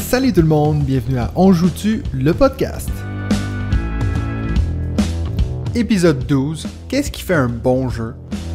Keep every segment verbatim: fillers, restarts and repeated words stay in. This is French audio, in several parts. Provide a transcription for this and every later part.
Salut tout le monde, bienvenue à On Joue-tu, le podcast. Épisode douze, qu'est-ce qui fait un bon jeu?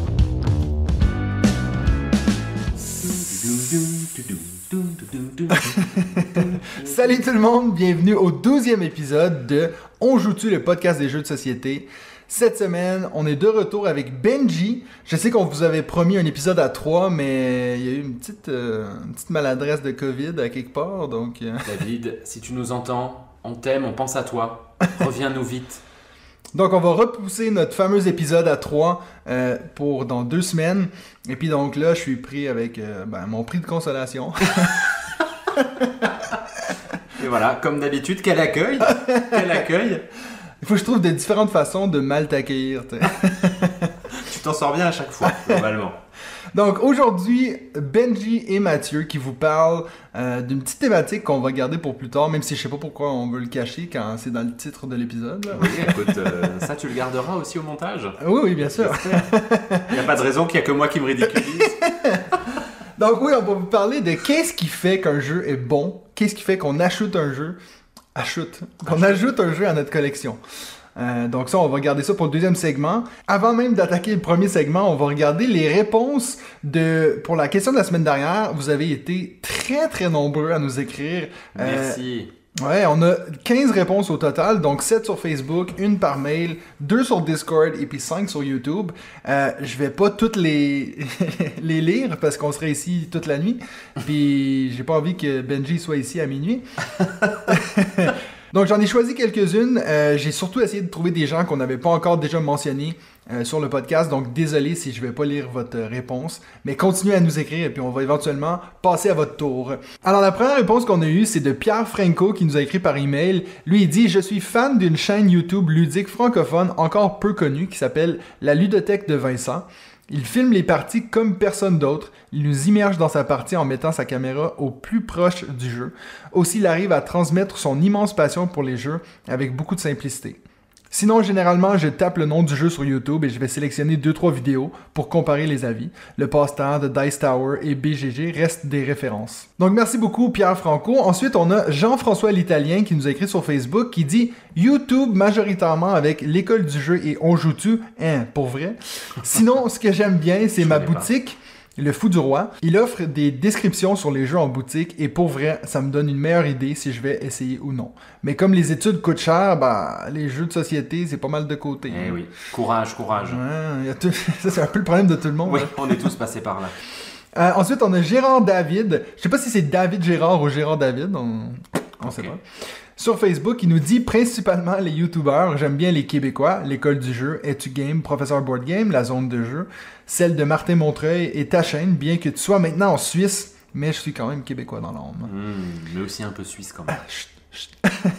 Salut tout le monde, bienvenue au douzième épisode de On Joue-tu, le podcast des jeux de société. Cette semaine, on est de retour avec Benji. Je sais qu'on vous avait promis un épisode à trois, mais il y a eu une petite, euh, une petite maladresse de COVID à quelque part, donc... Euh... David, si tu nous entends, on t'aime, on pense à toi. Reviens-nous vite. Donc, on va repousser notre fameux épisode à trois euh, pour dans deux semaines. Et puis donc là, je suis pris avec euh, ben, mon prix de consolation. Et voilà, comme d'habitude, quel accueil! Quel accueil! Il faut que je trouve des différentes façons de mal t'accueillir. Tu t'en sors bien à chaque fois, globalement. Donc aujourd'hui, Benji et Mathieu qui vous parlent euh, d'une petite thématique qu'on va garder pour plus tard, même si je sais pas pourquoi on veut le cacher quand c'est dans le titre de l'épisode. Là. Oui, écoute, euh, ça tu le garderas aussi au montage. Oui, oui, bien sûr. Il n'y a pas de raison qu'il n'y a que moi qui me ridiculise. Donc oui, on va vous parler de qu'est-ce qui fait qu'un jeu est bon, qu'est-ce qui fait qu'on ajoute un jeu, ajoute, qu'on ajoute un jeu à notre collection. Euh, donc ça, on va regarder ça pour le deuxième segment. Avant même d'attaquer le premier segment, on va regarder les réponses de pour la question de la semaine dernière. Vous avez été très très nombreux à nous écrire. Merci. Euh, ouais, on a quinze réponses au total, donc sept sur Facebook, une par mail, deux sur Discord et puis cinq sur YouTube. Euh, je vais pas toutes les les lire parce qu'on serait ici toute la nuit. Puis j'ai pas envie que Benji soit ici à minuit. Donc j'en ai choisi quelques-unes. Euh, j'ai surtout essayé de trouver des gens qu'on n'avait pas encore déjà mentionnés euh, sur le podcast. Donc désolé si je vais pas lire votre réponse. Mais continuez à nous écrire et puis on va éventuellement passer à votre tour. Alors la première réponse qu'on a eue, c'est de Pierre Franco qui nous a écrit par email. Lui il dit « Je suis fan d'une chaîne YouTube ludique francophone encore peu connue qui s'appelle La Ludothèque de Vincent. Il filme les parties comme personne d'autre. Il nous immerge dans sa partie en mettant sa caméra au plus proche du jeu. Aussi, il arrive à transmettre son immense passion pour les jeux avec beaucoup de simplicité. Sinon, généralement, je tape le nom du jeu sur YouTube et je vais sélectionner deux trois vidéos pour comparer les avis. Le passe-temps de Dice Tower et B G G restent des références. Donc, merci beaucoup Pierre Franco. Ensuite, on a Jean-François l'Italien qui nous a écrit sur Facebook qui dit « YouTube majoritairement avec l'école du jeu et on joue-tu? Hein, pour vrai? Sinon, ce que j'aime bien, c'est ma boutique. » Le Fou du Roi, il offre des descriptions sur les jeux en boutique et pour vrai, ça me donne une meilleure idée si je vais essayer ou non. Mais comme les études coûtent cher, bah, les jeux de société, c'est pas mal de côté. Eh oui, courage, courage. Ouais, y a tout... ça, c'est un peu le problème de tout le monde. Oui, hein. On est tous passés par là. Euh, ensuite, on a Gérard David. Je sais pas si c'est David Gérard ou Gérard David, on, on sait okay. pas. Sur Facebook, il nous dit principalement les YouTubeurs. J'aime bien les Québécois, l'école du jeu, Etu Game, Professeur Board Game, la zone de jeu, celle de Martin Montreuil et ta chaîne, bien que tu sois maintenant en Suisse, mais je suis quand même Québécois dans l'âme. Mmh, mais aussi un peu suisse quand même. Ah, chut, chut.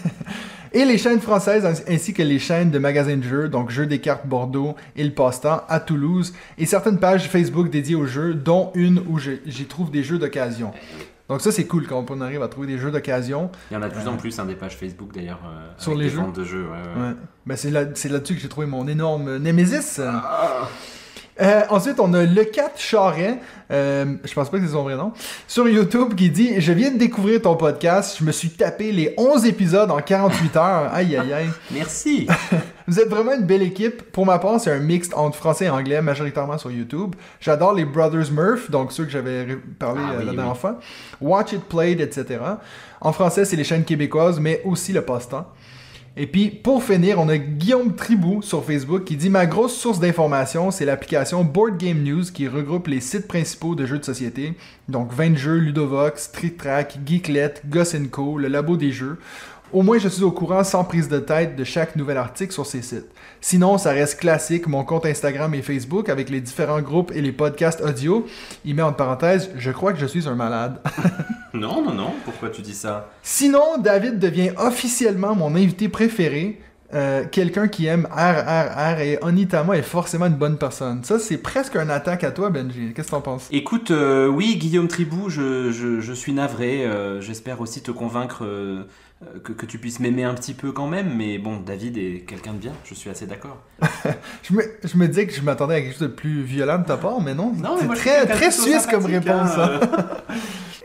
Et les chaînes françaises ainsi que les chaînes de magasins de jeux, donc Jeux des cartes Bordeaux et le Passe-temps à Toulouse, et certaines pages Facebook dédiées aux jeux, dont une où j'y trouve des jeux d'occasion. Donc ça, c'est cool quand on arrive à trouver des jeux d'occasion. Il y en a de plus euh, en plus, hein, des pages Facebook d'ailleurs, euh, sur avec les des jeux. ventes de jeux. Ouais, ouais. Ouais. Ben, c'est, là, c'est là-dessus que j'ai trouvé mon énorme Némésis. Ah. Euh, ensuite, on a Le Cat Charret, euh, je pense pas que c'est son vrai nom, sur YouTube qui dit « Je viens de découvrir ton podcast, je me suis tapé les onze épisodes en quarante-huit heures. Aïe, aïe, aïe. » Merci. Vous êtes vraiment une belle équipe. Pour ma part, c'est un mix entre français et anglais, majoritairement sur YouTube. J'adore les Brothers Murph, donc ceux que j'avais parlé ah, euh, oui, la dernière oui. fois. Watch It Played, et cetera. En français, c'est les chaînes québécoises, mais aussi le passe-temps. Et puis, pour finir, on a Guillaume Tribou sur Facebook qui dit « Ma grosse source d'information, c'est l'application Board Game News qui regroupe les sites principaux de jeux de société. Donc, vingt jeux, Ludovox, Trick Track, Geeklet, Goss and Co, le labo des jeux. Au moins, je suis au courant sans prise de tête de chaque nouvel article sur ces sites. Sinon, ça reste classique, mon compte Instagram et Facebook avec les différents groupes et les podcasts audio. Il met entre parenthèses, je crois que je suis un malade. Non, non, non, pourquoi tu dis ça? Sinon, David devient officiellement mon invité préféré. Euh, quelqu'un qui aime R R R et Onitama est forcément une bonne personne. Ça, c'est presque un attaque à toi, Benji. Qu'est-ce que t'en penses? Écoute, euh, oui, Guillaume Tribou, je, je, je suis navré. Euh, j'espère aussi te convaincre euh, que, que tu puisses m'aimer un petit peu quand même. Mais bon, David est quelqu'un de bien, je suis assez d'accord. je, me, je me disais que je m'attendais à quelque chose de plus violent de ta part, mais non. Non, c'est mais moi, très, je suis très suisse comme réponse. Hein, euh...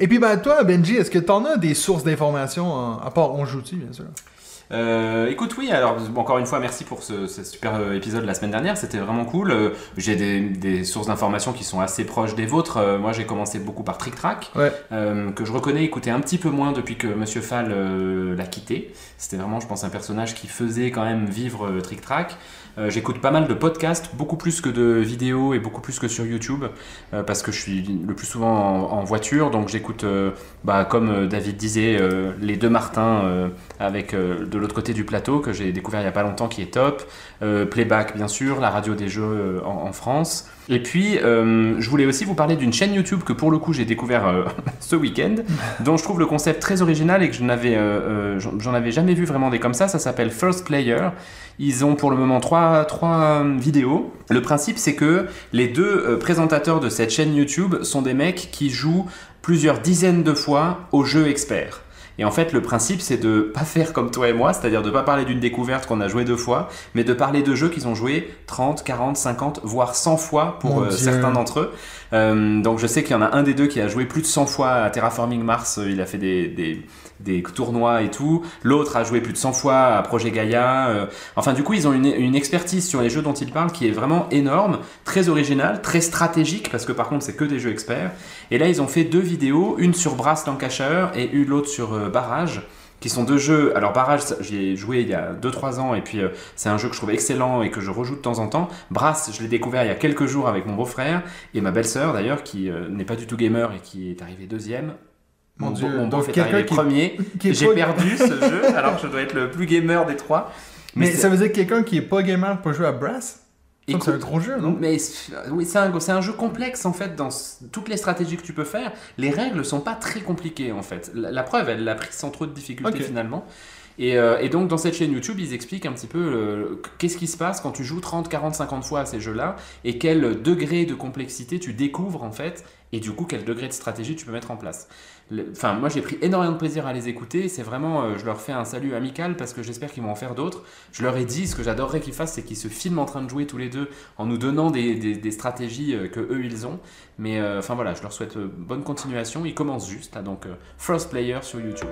Et puis, ben, toi, Benji, est-ce que tu en as des sources d'informations, en- à part On Joue-tu, bien sûr? Euh, écoute, oui, alors encore une fois, merci pour ce, ce super euh, épisode la semaine dernière, c'était vraiment cool. Euh, j'ai des, des sources d'informations qui sont assez proches des vôtres. Euh, moi, j'ai commencé beaucoup par Trick Track, Ouais. euh, que je reconnais écouter un petit peu moins depuis que Monsieur Fall euh, l'a quitté. C'était vraiment, je pense, un personnage qui faisait quand même vivre euh, Trick Track. Euh, j'écoute pas mal de podcasts, beaucoup plus que de vidéos et beaucoup plus que sur YouTube, euh, parce que je suis le plus souvent en, en voiture, donc j'écoute, euh, bah, comme euh, David disait, euh, les deux Martins euh, avec euh, de l'autre côté du plateau, que j'ai découvert il y a pas longtemps, qui est top, euh, Playback bien sûr, la radio des jeux euh, en, en France. Et puis, euh, je voulais aussi vous parler d'une chaîne YouTube que pour le coup j'ai découvert euh, ce week-end, dont je trouve le concept très original et que je n'avais, euh, euh, j'en avais jamais vu vraiment des comme ça. Ça s'appelle First Player. Ils ont pour le moment trois, trois vidéos. Le principe, c'est que les deux euh, présentateurs de cette chaîne YouTube sont des mecs qui jouent plusieurs dizaines de fois aux jeux experts. Et en fait, le principe, c'est de pas faire comme toi et moi, c'est-à-dire de pas parler d'une découverte qu'on a jouée deux fois, mais de parler de jeux qu'ils ont joué trente, quarante, cinquante, voire cent fois pour euh, certains d'entre eux. Euh, donc je sais qu'il y en a un des deux qui a joué plus de cent fois à Terraforming Mars, il a fait des, des, des tournois et tout. L'autre a joué plus de cent fois à Projet Gaia. Euh, enfin, du coup, ils ont une, une expertise sur les jeux dont ils parlent qui est vraiment énorme, très originale, très stratégique, parce que par contre, c'est que des jeux experts. Et là, ils ont fait deux vidéos, une sur Brass Lancashire et une l'autre sur euh, Barrage, qui sont deux jeux. Alors Barrage, j'y ai joué il y a deux trois ans et puis euh, c'est un jeu que je trouve excellent et que je rejoue de temps en temps. Brass, je l'ai découvert il y a quelques jours avec mon beau-frère et ma belle-sœur d'ailleurs, qui euh, n'est pas du tout gamer et qui est arrivée deuxième. Mon, Mon, Dieu, beau, mon donc beau est quelqu'un arrivé qui- premier. qui est J'ai pas- perdu ce jeu alors que je dois être le plus gamer des trois. Mais, c'est- ça veut dire que quelqu'un qui est pas gamer peut jouer à Brass? Ça, Écoute, c'est un gros jeu, non? Mais c'est- oui, c'est un, c'est un jeu complexe en fait dans s- toutes les stratégies que tu peux faire. Les règles sont pas très compliquées en fait. La, la preuve, elle l'a pris sans trop de difficultés Ok. finalement. Et, euh, et donc dans cette chaîne YouTube, ils expliquent un petit peu euh, qu'est-ce qui se passe quand tu joues trente, quarante, cinquante fois à ces jeux-là et quel degré de complexité tu découvres en fait et du coup quel degré de stratégie tu peux mettre en place. Le- Enfin, moi j'ai pris énormément de plaisir à les écouter. C'est vraiment, euh, je leur fais un salut amical parce que j'espère qu'ils vont en faire d'autres. Je leur ai dit, ce que j'adorerais qu'ils fassent, c'est qu'ils se filment en train de jouer tous les deux en nous donnant des, des, des stratégies euh, que eux ils ont. Mais euh, enfin voilà, je leur souhaite euh, bonne continuation. Ils commencent juste là, donc euh, First Player sur YouTube.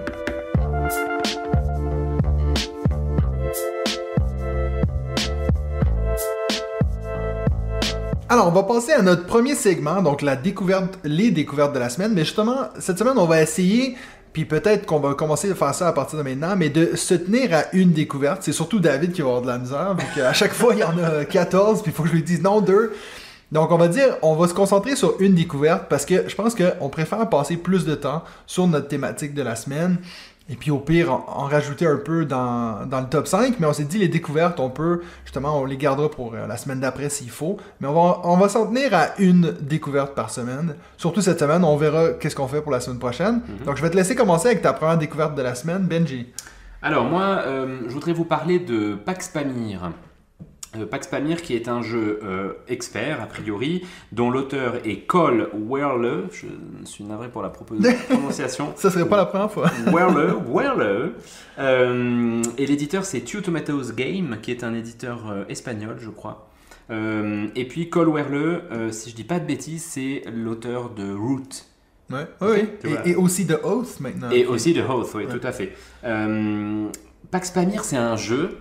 Alors, on va passer à notre premier segment, donc la découverte, les découvertes de la semaine. Mais justement, cette semaine, on va essayer, puis peut-être qu'on va commencer à faire ça à partir de maintenant, mais de se tenir à une découverte. C'est surtout David qui va avoir de la misère, vu qu'à chaque fois, il y en a quatorze, puis il faut que je lui dise non, deux. Donc, on va dire, on va se concentrer sur une découverte, parce que je pense qu'on préfère passer plus de temps sur notre thématique de la semaine. Et puis au pire, en, en rajouter un peu dans, dans le top cinq, mais on s'est dit les découvertes, on peut, justement, on les gardera pour euh, la semaine d'après s'il faut, mais on va, on va s'en tenir à une découverte par semaine. Surtout cette semaine, on verra qu'est-ce qu'on fait pour la semaine prochaine. Mhm. Donc je vais te laisser commencer avec ta première découverte de la semaine, Benji. Alors moi, euh, je voudrais vous parler de Pax Pamir. Euh, Pax Pamir qui est un jeu euh, expert a priori, dont l'auteur est Cole Wehrle, je suis navré pour la propos- prononciation. Ça serait pas la première fois. Wehrle, Wehrle. Euh, et l'éditeur c'est Two Tomatoes Game, qui est un éditeur euh, espagnol, je crois. Euh, et puis Cole Wehrle, euh, si je dis pas de bêtises, c'est l'auteur de Root. Ouais. Oui, oui. Tu vois. Et, et aussi de Oath maintenant. Et aussi de Hoth, oui, Ouais. tout à fait. Euh, Pax Pamir, c'est un jeu.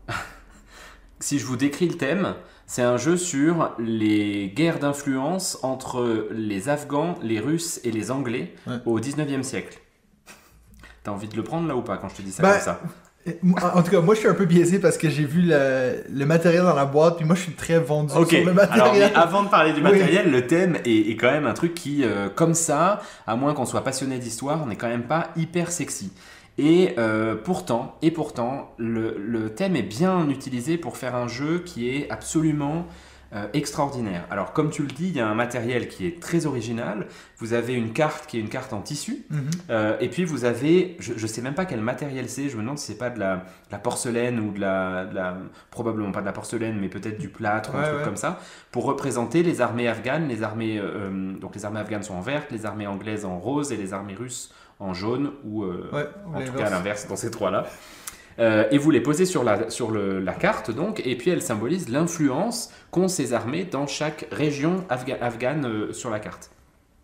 Si je vous décris le thème, c'est un jeu sur les guerres d'influence entre les Afghans, les Russes et les Anglais Ouais. au dix-neuvième siècle. T'as envie de le prendre là ou pas quand je te dis ça Ben, comme ça? Et moi, En tout cas, moi je suis un peu biaisé parce que j'ai vu le, le matériel dans la boîte, puis moi je suis très vendu Ok, sur le alors mais matériel. avant de parler du Oui. matériel, le thème est, est quand même un truc qui, euh, comme ça, à moins qu'on soit passionné d'histoire, n'est quand même pas hyper sexy. Et euh, pourtant, et pourtant le, le thème est bien utilisé pour faire un jeu qui est absolument euh, extraordinaire. Alors comme tu le dis, il y a un matériel qui est très original. Vous avez une carte qui est une carte en tissu. Mhm. Euh, et puis vous avez, je ne sais même pas quel matériel c'est, je me demande si c'est pas de la, de la porcelaine ou de la, de la- probablement pas de la porcelaine, mais peut-être du plâtre ou un Ouais, truc ouais. comme ça, pour représenter les armées afghanes. Les armées, euh, donc les armées afghanes sont en vert, les armées anglaises en rose et les armées russes en jaune, ou euh, Ouais, ou en tout l'inverse. cas à l'inverse dans ces trois-là. Euh, et vous les posez sur la, sur le- la carte, donc, et puis elles symbolisent l'influence qu'ont ces armées dans chaque région afga- afghane euh, sur la carte.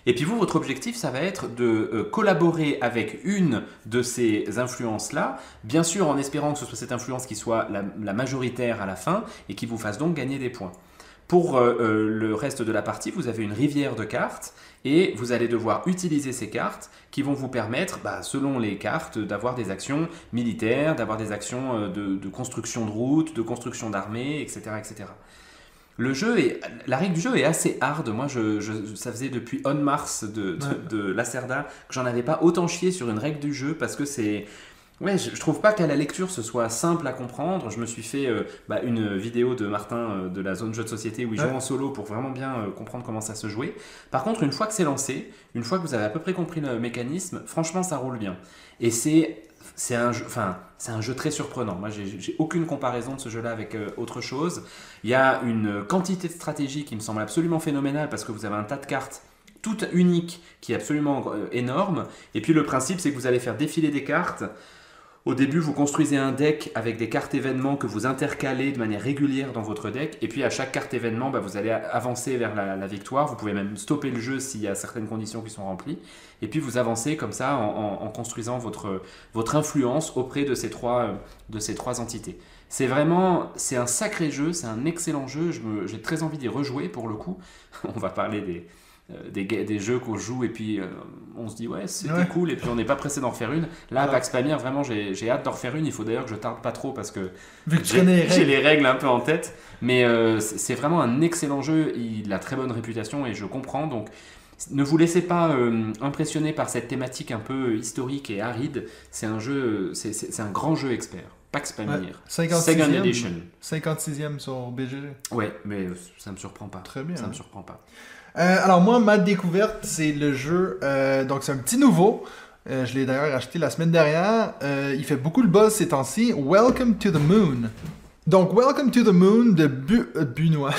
Et puis vous, votre objectif, ça va être de euh, collaborer avec une de ces influences-là, bien sûr en espérant que ce soit cette influence qui soit la, la majoritaire à la fin et qui vous fasse donc gagner des points. Pour euh, euh, le reste de la partie, vous avez une rivière de cartes et vous allez devoir utiliser ces cartes qui vont vous permettre, bah, selon les cartes, d'avoir des actions militaires, d'avoir des actions euh, de, de construction de routes, de construction d'armées, et cetera, et cetera. Le jeu est, la règle du jeu est assez hard. Moi, je, je, ça faisait depuis On Mars de, de, Ouais. de Lacerda que j'en avais pas autant chié sur une règle du jeu parce que c'est... Ouais, je, je trouve pas qu'à la lecture ce soit simple à comprendre. Je me suis fait euh, bah, une vidéo de Martin euh, de la zone jeu de société où il joue Ouais. en solo pour vraiment bien euh, comprendre comment ça se jouait. Par contre, une fois que c'est lancé, une fois que vous avez à peu près compris le mécanisme, franchement, ça roule bien. Et c'est... C'est un, jeu, enfin, c'est un jeu très surprenant. Moi, j'ai, j'ai aucune comparaison de ce jeu-là avec euh, autre chose. Il y a une quantité de stratégie qui me semble absolument phénoménale parce que vous avez un tas de cartes toutes uniques qui est absolument euh, énorme. Et puis le principe, c'est que vous allez faire défiler des cartes. Au début, vous construisez un deck avec des cartes événements que vous intercalez de manière régulière dans votre deck. Et puis à chaque carte événement, bah, vous allez avancer vers la, la victoire. Vous pouvez même stopper le jeu s'il y a certaines conditions qui sont remplies. Et puis vous avancez comme ça en, en, en construisant votre, votre influence auprès de ces trois, de ces trois entités. C'est vraiment, c'est un sacré jeu, c'est un excellent jeu. Je me, j'ai très envie d'y rejouer pour le coup. On va parler des... Des, des jeux qu'on joue et puis euh, on se dit ouais c'était Ouais. cool et puis on n'est pas pressé d'en refaire une. Là, Ouais. Pax Pamir, vraiment j'ai, j'ai hâte d'en refaire une. Il faut d'ailleurs que je tarde pas trop parce que Vu que tu j'ai, connais les j'ai règles. les règles un peu en tête. Mais euh, c'est, c'est vraiment un excellent jeu. Il a très bonne réputation et je comprends. Donc ne vous laissez pas euh, impressionner par cette thématique un peu historique et aride. C'est un jeu, c'est, c'est, c'est un grand jeu expert. Pax Pamir, Ouais. Second cinquante-sixième, Edition. cinquante-sixième sur B G G. Ouais, mais ça me surprend pas. Très bien. Ça me surprend pas. Euh, alors moi, ma découverte, c'est le jeu, euh, donc c'est un petit nouveau, euh, je l'ai d'ailleurs acheté la semaine dernière, euh, il fait beaucoup le buzz ces temps-ci, Welcome to the Moon. Donc Welcome to the Moon de Bu- euh, Benoît.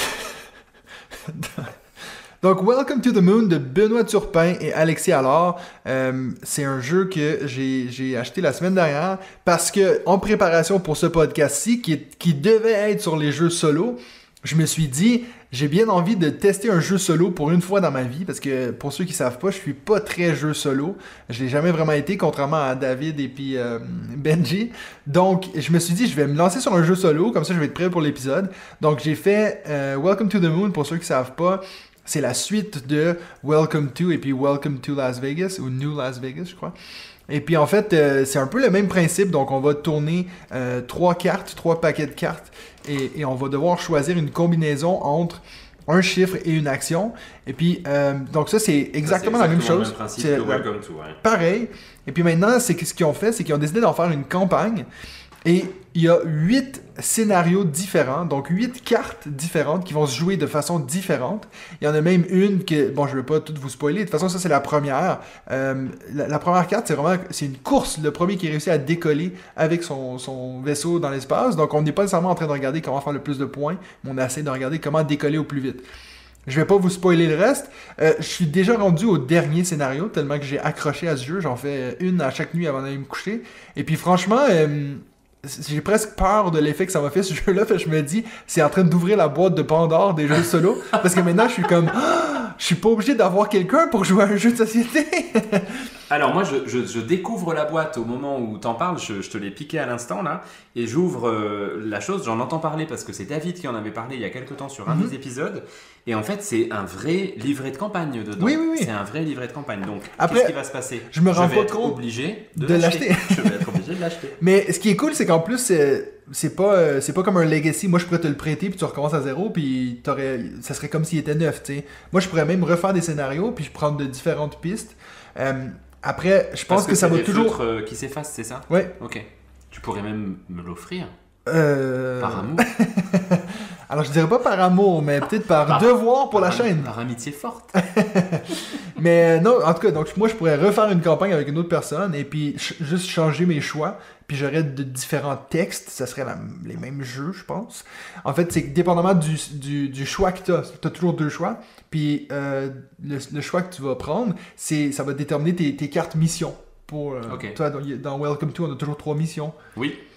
Donc Welcome to the Moon de Benoît Turpin et Alexis Allard, euh, c'est un jeu que j'ai, j'ai acheté la semaine dernière parce que en préparation pour ce podcast-ci, qui, est- qui devait être sur les jeux solo, je me suis dit, j'ai bien envie de tester un jeu solo pour une fois dans ma vie, parce que pour ceux qui savent pas, je suis pas très jeu solo. Je l'ai jamais vraiment été, contrairement à David et puis euh, Benji. Donc, je me suis dit, je vais me lancer sur un jeu solo, comme ça je vais être prêt pour l'épisode. Donc, j'ai fait euh, Welcome to the Moon, pour ceux qui savent pas. C'est la suite de Welcome to et puis Welcome to Las Vegas, ou New Las Vegas, je crois. Et puis en fait, euh, c'est un peu le même principe. Donc on va tourner euh, trois cartes, trois paquets de cartes, et, et on va devoir choisir une combinaison entre un chiffre et une action. Et puis, euh, donc ça, c'est exactement, Ça, la c'est même exactement le chose. même principe C'est que la- Welcome to, ouais. pareil. Et puis maintenant, c'est que ce qu'ils ont fait, c'est qu'ils ont décidé d'en faire une campagne. Et il y a huit scénarios différents, donc huit cartes différentes qui vont se jouer de façon différente. Il y en a même une que, bon, je ne vais pas tout vous spoiler, de toute façon, ça c'est la première. Euh, la, la première carte, c'est vraiment, c'est une course, le premier qui réussit à décoller avec son, son vaisseau dans l'espace. Donc on n'est pas nécessairement en train de regarder comment faire le plus de points, mais on essaie de regarder comment décoller au plus vite. Je vais pas vous spoiler le reste. Euh, je suis déjà rendu au dernier scénario, tellement que j'ai accroché à ce jeu. J'en fais une à chaque nuit avant d'aller me coucher. Et puis franchement, euh, j'ai presque peur de l'effet que ça m'a fait ce jeu-là. Fait que je me dis, c'est en train d'ouvrir la boîte de Pandore des jeux solo. Parce que maintenant, je suis comme, ah, je suis pas obligé d'avoir quelqu'un pour jouer à un jeu de société. Alors moi, je, je, je découvre la boîte au moment où t'en parles, je, je te l'ai piqué à l'instant là, et j'ouvre euh, la chose, j'en entends parler parce que c'est David qui en avait parlé il y a quelques temps sur un Mhm. des épisodes, et en fait c'est un vrai livret de campagne dedans. Oui, oui, oui. C'est un vrai livret de campagne, donc Après, qu'est-ce qui va se passer? je me rends vais pas être compte obligé de, de l'acheter. l'acheter. Je vais être obligé de l'acheter. Mais ce qui est cool, c'est qu'en plus, c'est, c'est pas, euh, c'est pas comme un Legacy. Moi, je pourrais te le prêter, puis tu recommences à zéro, puis t'aurais, ça serait comme s'il était neuf, tu sais. Moi, je pourrais même refaire des scénarios, puis je prendre de différentes pistes. Euh, après, je pense Parce que, ça c'est va des toujours... feutres, euh, qui s'effacent, c'est ça? Ouais. Ok. Tu pourrais même me l'offrir, Euh... par amour. Alors, je dirais pas par amour, mais peut-être par, Par- devoir pour la par- chaîne. Par amitié forte. Mais euh, non, en tout cas, donc moi, je pourrais refaire une campagne avec une autre personne, et puis ch- juste changer mes choix, puis j'aurais de différents textes, ça serait la- les mêmes jeux, je pense. En fait, c'est que dépendamment du, du, du choix que tu as, tu as toujours deux choix, puis euh, le, le choix que tu vas prendre, c'est, ça va déterminer tes, tes cartes missions. Pour, euh, Ok. toi, dans, dans Welcome to, on a toujours trois missions. Oui.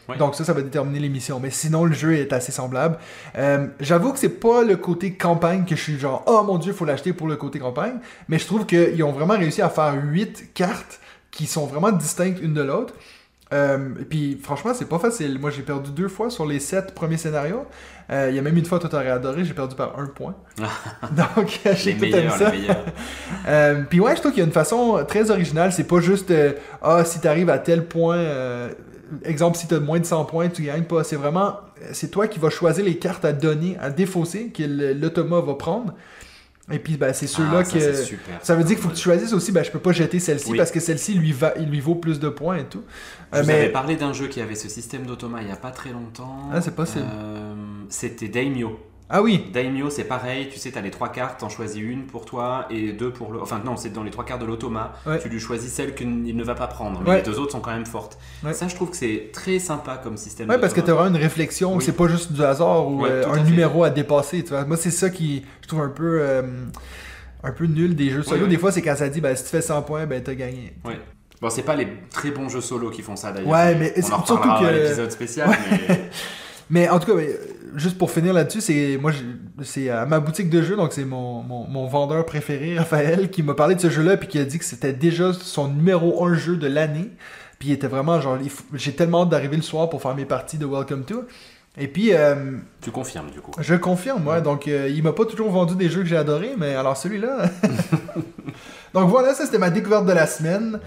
Ouais. Donc ça, ça va déterminer l'émission. Mais sinon, le jeu est assez semblable. Euh, j'avoue que c'est pas le côté campagne que je suis genre, oh mon dieu, faut l'acheter pour le côté campagne. Mais je trouve qu'ils ont vraiment réussi à faire huit cartes qui sont vraiment distinctes une de l'autre. Euh, et puis franchement, c'est pas facile. Moi, j'ai perdu deux fois sur les sept premiers scénarios. Il euh, y a même une fois, toi t'aurais adoré, j'ai perdu par un point. Donc, je sais que toi t'aimes ça. euh, puis ouais, je trouve qu'il y a une façon très originale. C'est pas juste, euh, ah, si t'arrives à tel point, euh, exemple, si t'as moins de cent points, tu gagnes pas. C'est vraiment, c'est toi qui vas choisir les cartes à donner, à défausser, que l'automa va prendre. Et puis, ben, c'est ceux-là ah, que. Ça, super. ça veut dire qu'il faut que tu choisisses aussi, ben, je peux pas jeter celle-ci oui. parce que celle-ci lui, va... il lui vaut plus de points et tout. Je euh, vous mais... avais parlé d'un jeu qui avait ce système d'automa il y a pas très longtemps. Ah, c'est possible. Euh, C'était Daimyo. Ah oui. Daimyo, c'est pareil, tu sais, tu as les trois cartes, t'en choisis une pour toi et deux pour le. Enfin, non, c'est dans les trois cartes de l'automa, ouais. tu lui choisis celle qu'il ne va pas prendre, mais ouais. les deux autres sont quand même fortes. Ouais. Ça, je trouve que c'est très sympa comme système. Ouais, parce que tu auras une réflexion, oui. c'est pas juste du hasard ou ouais, euh, un numéro à dépasser. Tu vois. Moi, c'est ça qui, je trouve un peu. Euh... un peu nul des jeux solo. Oui, oui. Des fois, c'est quand ça dit, ben, si tu fais cent points, ben, t'as gagné. Oui. Bon, c'est pas les très bons jeux solo qui font ça d'ailleurs. Ouais, mais on en surtout que. À l'épisode spécial. Ouais. Mais... mais en tout cas, juste pour finir là-dessus, c'est moi, c'est à ma boutique de jeux, donc c'est mon, mon, mon vendeur préféré, Raphaël, qui m'a parlé de ce jeu-là, puis qui a dit que c'était déjà son numéro un jeu de l'année. Puis il était vraiment genre, j'ai tellement hâte d'arriver le soir pour faire mes parties de Welcome to. Et puis... Euh, tu confirmes, du coup. Je confirme, ouais. ouais. Donc, euh, il m'a pas toujours vendu des jeux que j'ai adorés, mais alors celui-là... Donc voilà, ça, c'était ma découverte de la semaine.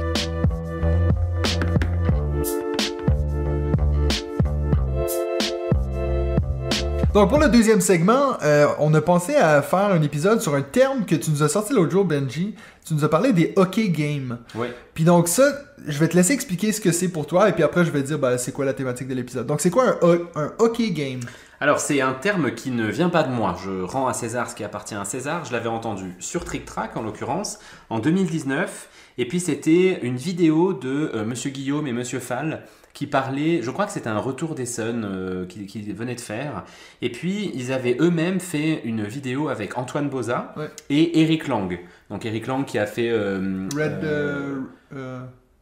Donc, pour le deuxième segment, euh, on a pensé à faire un épisode sur un terme que tu nous as sorti l'autre jour, Benji. Tu nous as parlé des hockey games. Oui. Puis donc ça, je vais te laisser expliquer ce que c'est pour toi, et puis après, je vais te dire ben, c'est quoi la thématique de l'épisode. Donc, c'est quoi un, un hockey game? Alors, c'est un terme qui ne vient pas de moi. Je rends à César ce qui appartient à César. Je l'avais entendu sur Trick Track, en l'occurrence, en deux mille dix-neuf. Et puis, c'était une vidéo de euh, Monsieur Guillaume et Monsieur Fall qui parlaient, je crois que c'était un retour des Suns euh, qu'ils qui venaient de faire. Et puis, ils avaient eux-mêmes fait une vidéo avec Antoine Boza ouais. et Eric Lang. Donc, Eric Lang qui a fait... Euh, Red... Euh, euh...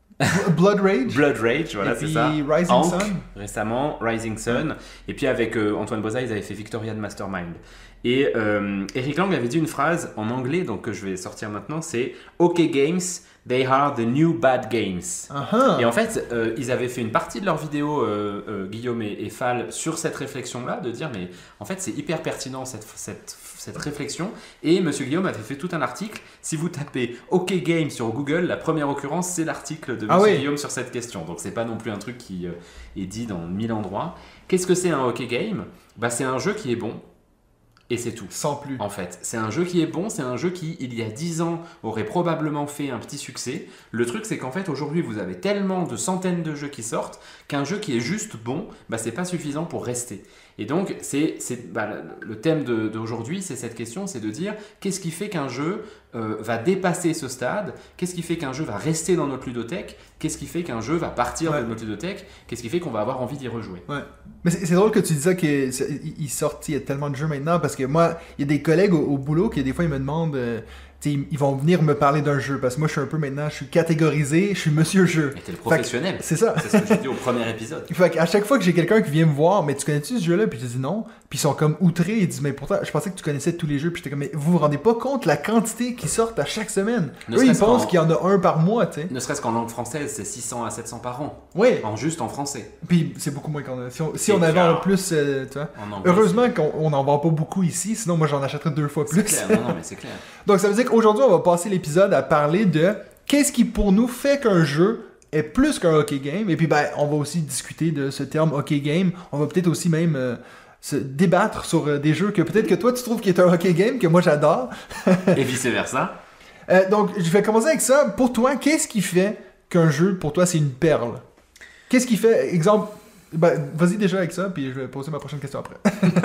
Blood Rage. Blood Rage, voilà, c'est ça. Rising Hank, Sun. Récemment, Rising Sun. Ouais. Et puis avec euh, Antoine Boza, ils avaient fait Victorian Mastermind. Et euh, Eric Lang avait dit une phrase en anglais, donc que je vais sortir maintenant, c'est « OK Games, they are the new bad games ». Uh-huh. Et en fait, euh, ils avaient fait une partie de leur vidéo, euh, euh, Guillaume et, et Fall, sur cette réflexion-là, de dire « mais en fait, c'est hyper pertinent cette, cette, cette réflexion ». Et Monsieur Guillaume avait fait tout un article. Si vous tapez « OK Games » sur Google, la première occurrence, c'est l'article de ah Monsieur oui. Guillaume sur cette question. Donc, c'est pas non plus un truc qui euh, est dit dans mille endroits. Qu'est-ce que c'est un hockey game? Bah, c'est un jeu qui est bon. Et c'est tout. Sans plus. En fait, c'est un jeu qui est bon, c'est un jeu qui, il y a dix ans, aurait probablement fait un petit succès. Le truc, c'est qu'en fait, aujourd'hui, vous avez tellement de centaines de jeux qui sortent qu'un jeu qui est juste bon, bah, c'est pas suffisant pour rester. Et donc, c'est, c'est, bah, le thème de, d'aujourd'hui, c'est cette question, c'est de dire qu'est-ce qui fait qu'un jeu euh, va dépasser ce stade? Qu'est-ce qui fait qu'un jeu va rester dans notre ludothèque? Qu'est-ce qui fait qu'un jeu va partir ouais. de notre ludothèque? Qu'est-ce qui fait qu'on va avoir envie d'y rejouer? Ouais. Mais c'est, c'est drôle que tu disais qu'il sortent, il y a tellement de jeux maintenant, parce que moi, il y a des collègues au, au boulot qui des fois ils me demandent... Euh, ils vont venir me parler d'un jeu parce que moi je suis un peu maintenant, je suis catégorisé, je suis monsieur jeu. Mais t'es le professionnel. C'est ça. C'est ce que j'ai dit au premier épisode. Fait à chaque fois que j'ai quelqu'un qui vient me voir, mais tu connais-tu ce jeu-là? Puis je dis non. Puis ils sont comme outrés, ils disent mais pourtant je pensais que tu connaissais tous les jeux. Puis j'étais comme mais vous vous rendez pas compte la quantité qui sortent à chaque semaine. Ne Eux ils pensent qu'il y en a un par mois, tu sais. Ne serait-ce qu'en langue française, c'est six cents à sept cents par an. Oui. En juste en français. Puis c'est beaucoup moins qu'on a. Si on, si on avait en plus, euh, tu vois. Anglais, heureusement c'est... qu'on n'en vend pas beaucoup ici, sinon moi j'en achèterais deux fois plus. C'est clair, non, non mais c'est clair. Donc ça veut dire qu'aujourd'hui on va passer l'épisode à parler de qu'est-ce qui pour nous fait qu'un jeu est plus qu'un hockey game. Et puis ben on va aussi discuter de ce terme hockey game. On va peut-être aussi même euh, se débattre sur euh, des jeux que peut-être que toi tu trouves qui est un hockey game que moi j'adore. Et vice versa. Euh, donc je vais commencer avec ça. Pour toi, qu'est-ce qui fait qu'un jeu pour toi c'est une perle? Qu'est-ce qui fait, exemple, ben, vas-y déjà avec ça puis je vais poser ma prochaine question après.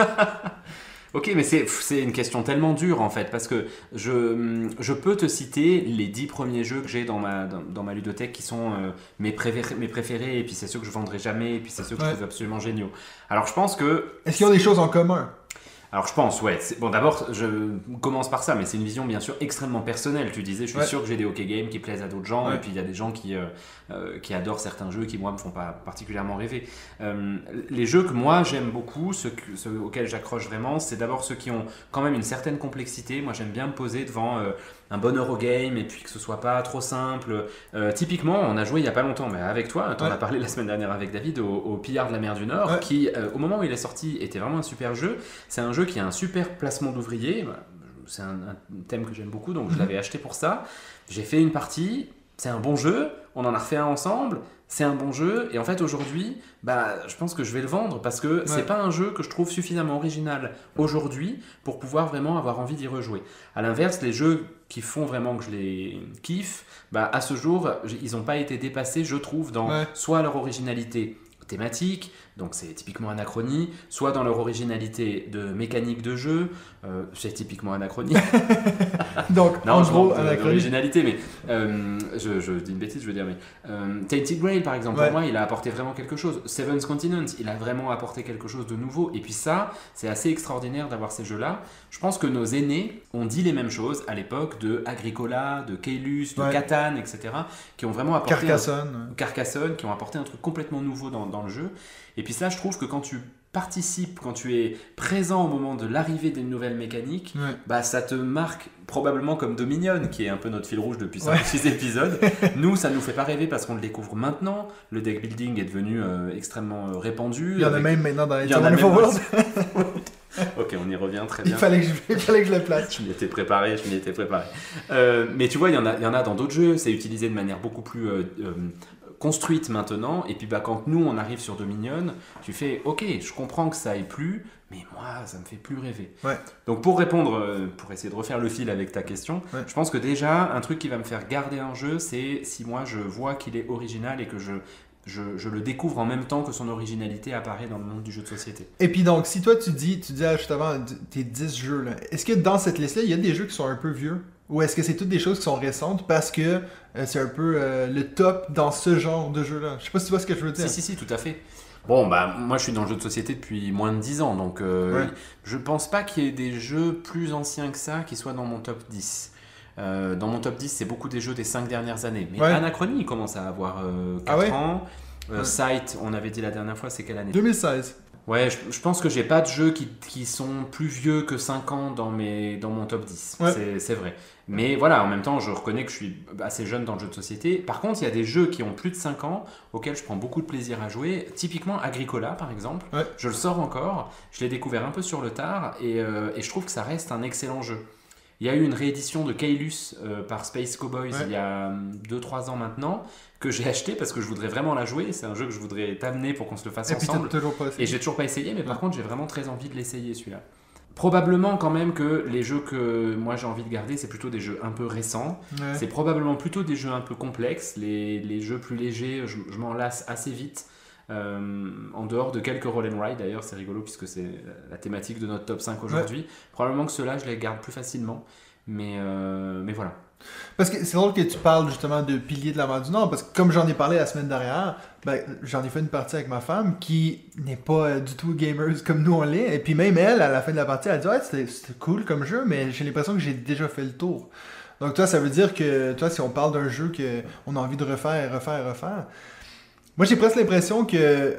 Ok, mais c'est, c'est une question tellement dure en fait, parce que je, je peux te citer les dix premiers jeux que j'ai dans ma, dans, dans ma ludothèque qui sont euh, mes, préférés, mes préférés, et puis c'est ceux que je vendrai jamais, et puis c'est ceux que ouais. je trouve absolument géniaux. Alors je pense que... Est-ce qu'ils ont des choses en commun? Alors je pense, ouais. C'est... Bon, d'abord, je commence par ça, mais c'est une vision bien sûr extrêmement personnelle. Tu disais, je suis Ouais. sûr que j'ai des hockey games qui plaisent à d'autres gens, Ouais. et puis il y a des gens qui, euh, euh, qui adorent certains jeux qui, moi, me font pas particulièrement rêver. Euh, les jeux que moi j'aime beaucoup, ceux, que, ceux auxquels j'accroche vraiment, c'est d'abord ceux qui ont quand même une certaine complexité. Moi, j'aime bien me poser devant euh, un bon Eurogame, et puis que ce soit pas trop simple. Euh, typiquement, on a joué il y a pas longtemps, mais avec toi, tu en Ouais. as parlé la semaine dernière avec David, au, au Pillard de la mer du Nord, Ouais. qui, euh, au moment où il est sorti, était vraiment un super jeu. C'est un jeu qui a un super placement d'ouvriers. C'est un, un thème que j'aime beaucoup, donc je l'avais acheté pour ça. J'ai fait une partie, c'est un bon jeu, on en a refait un ensemble, c'est un bon jeu, et en fait aujourd'hui, bah, je pense que je vais le vendre parce que c'est Ouais. pas un jeu que je trouve suffisamment original aujourd'hui pour pouvoir vraiment avoir envie d'y rejouer. À l'inverse, les jeux qui font vraiment que je les kiffe, bah, à ce jour, ils n'ont pas été dépassés, je trouve, dans Ouais. soit leur originalité thématique, donc c'est typiquement Anachronie, soit dans leur originalité de mécanique de jeu, euh, c'est typiquement Anachronie. Donc, Non, en je gros, manque de- Anachronie. d'originalité, mais euh, je, je dis une bêtise, je veux dire, mais euh, Tainted Grail, par exemple, Ouais. pour moi, il a apporté vraiment quelque chose. Seven's Continent, il a vraiment apporté quelque chose de nouveau. Et puis ça, c'est assez extraordinaire d'avoir ces jeux-là. Je pense que nos aînés ont dit les mêmes choses à l'époque de Agricola, de Keylus, de Ouais. Catan, et cetera, qui ont vraiment apporté... un- Carcassonne. Carcassonne, qui ont apporté un truc complètement nouveau dans, dans le jeu. Et puis ça, je trouve que quand tu participes, quand tu es présent au moment de l'arrivée d'une nouvelle mécanique, Ouais. bah ça te marque probablement comme Dominion, qui est un peu notre fil rouge depuis cinq Ouais. ou six épisodes. Nous, ça nous fait pas rêver parce qu'on le découvre maintenant. Le deck building est devenu euh, extrêmement euh, répandu. Il y en a avec- même maintenant dans Il les y en a Tournament même World. Ok, on y revient très Il bien. fallait que je, il fallait que je le place. Je m'y étais préparé, je m'y étais préparé. Euh, mais tu vois, il y en a, il y en a dans d'autres jeux. C'est utilisé de manière beaucoup plus euh, euh, construite maintenant. Et puis bah, quand nous, on arrive sur Dominion, tu fais, ok, je comprends que ça ait plu, mais moi, ça me fait plus rêver. Ouais. Donc pour répondre, euh, pour essayer de refaire le fil avec ta question, Ouais. je pense que déjà, un truc qui va me faire garder un jeu, c'est si moi, je vois qu'il est original et que je... Je, je le découvre en même temps que son originalité apparaît dans le monde du jeu de société. Et puis donc, si toi tu dis, tu dis ah, juste avant tes dix jeux, là, est-ce que dans cette liste-là, il y a des jeux qui sont un peu vieux? Ou est-ce que c'est toutes des choses qui sont récentes parce que euh, c'est un peu euh, le top dans ce genre de jeu-là? Je sais pas si tu vois ce que je veux dire. Si, si, si, tout à fait. Bon, bah, moi je suis dans le jeu de société depuis moins de dix ans, donc euh, Ouais. je pense pas qu'il y ait des jeux plus anciens que ça qui soient dans mon top dix. Euh, dans mon top dix, c'est beaucoup des jeux des cinq dernières années. Mais Ouais. Anachronie, il commence à avoir euh, quatre Ah ouais ans. Euh, Ouais. Sight, on avait dit la dernière fois, c'est quelle année? deux mille seize. Ouais, je, je pense que j'ai pas de jeux qui, qui sont plus vieux que cinq ans dans, mes, dans mon top dix. Ouais. C'est, c'est vrai. Mais voilà, en même temps, je reconnais que je suis assez jeune dans le jeu de société. Par contre, il y a des jeux qui ont plus de cinq ans auxquels je prends beaucoup de plaisir à jouer. Typiquement Agricola, par exemple. Ouais. Je le sors encore. Je l'ai découvert un peu sur le tard et, euh, et je trouve que ça reste un excellent jeu. Il y a eu une réédition de Keylus euh, par Space Cowboys Ouais. il y a deux trois ans maintenant que j'ai acheté parce que je voudrais vraiment la jouer. C'est un jeu que je voudrais t'amener pour qu'on se le fasse Et puis t'as ensemble. toujours pas essayé. Et j'ai toujours pas essayé, mais par Ouais. contre, j'ai vraiment très envie de l'essayer celui-là. Probablement quand même que les jeux que moi j'ai envie de garder, c'est plutôt des jeux un peu récents. Ouais. C'est probablement plutôt des jeux un peu complexes. Les, les jeux plus légers, je, je m'en lasse assez vite. Euh, en dehors de quelques roll and ride d'ailleurs, c'est rigolo puisque c'est la thématique de notre top cinq aujourd'hui. Probablement que ceux-là, je les garde plus facilement. Mais, euh, mais voilà. Parce que c'est drôle que tu parles justement de Piliers de la mer du Nord, parce que comme j'en ai parlé la semaine dernière, ben, j'en ai fait une partie avec ma femme qui n'est pas euh, du tout gamers comme nous on l'est, et puis même elle, à la fin de la partie, elle a dit ouais, c'était, c'était cool comme jeu, mais j'ai l'impression que j'ai déjà fait le tour. Donc toi, ça veut dire que toi, si on parle d'un jeu qu'on a envie de refaire, refaire, refaire, moi j'ai presque l'impression que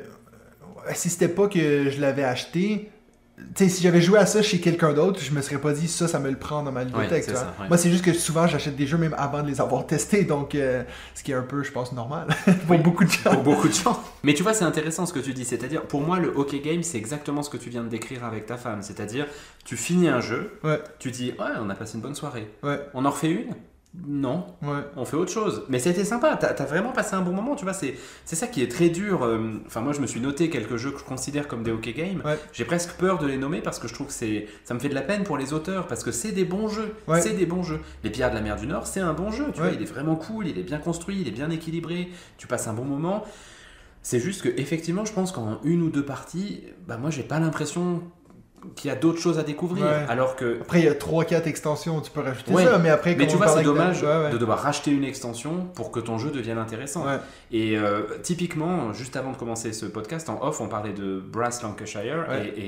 si c'était pas que je l'avais acheté, tu sais, si j'avais joué à ça chez quelqu'un d'autre, je me serais pas dit ça, ça me le prend dans ma bibliothèque. Ouais, tu c'est vois. ça, ouais. Moi, c'est juste que souvent, j'achète des jeux même avant de les avoir testés, donc euh, ce qui est un peu, je pense, normal pour Oui. beaucoup de gens. Pour beaucoup de gens. Mais tu vois, c'est intéressant ce que tu dis. C'est-à-dire, pour moi, le hockey game, c'est exactement ce que tu viens de décrire avec ta femme. C'est-à-dire, tu finis un jeu, Ouais, tu dis, ouais, on a passé une bonne soirée. ouais, On en refait une? Non. ouais. On fait autre chose. Mais c'était sympa, t'as as vraiment passé un bon moment, tu vois, c'est c'est ça qui est très dur. euh, Enfin, moi, je me suis noté quelques jeux que je considère comme des hockey games. Ouais. J'ai presque peur de les nommer parce que je trouve que c'est ça me fait de la peine pour les auteurs, parce que c'est des bons jeux. Ouais. C'est des bons jeux. Les Pirates de la mer du Nord, c'est un bon jeu, tu Ouais. vois, il est vraiment cool, il est bien construit, il est bien équilibré, tu passes un bon moment. C'est juste que, effectivement, je pense qu'en une ou deux parties, bah, moi, j'ai pas l'impression qu'il y a d'autres choses à découvrir. Ouais. Alors que Après, il y a trois quatre extensions, tu peux rajouter Ouais. ça, mais après, mais comme tu on vois, c'est parlait dommage avec Dan- ouais, ouais. de devoir racheter une extension pour que ton jeu devienne intéressant. Ouais. Et euh, typiquement, juste avant de commencer ce podcast, en off, on parlait de Brass Lancashire Ouais. et, et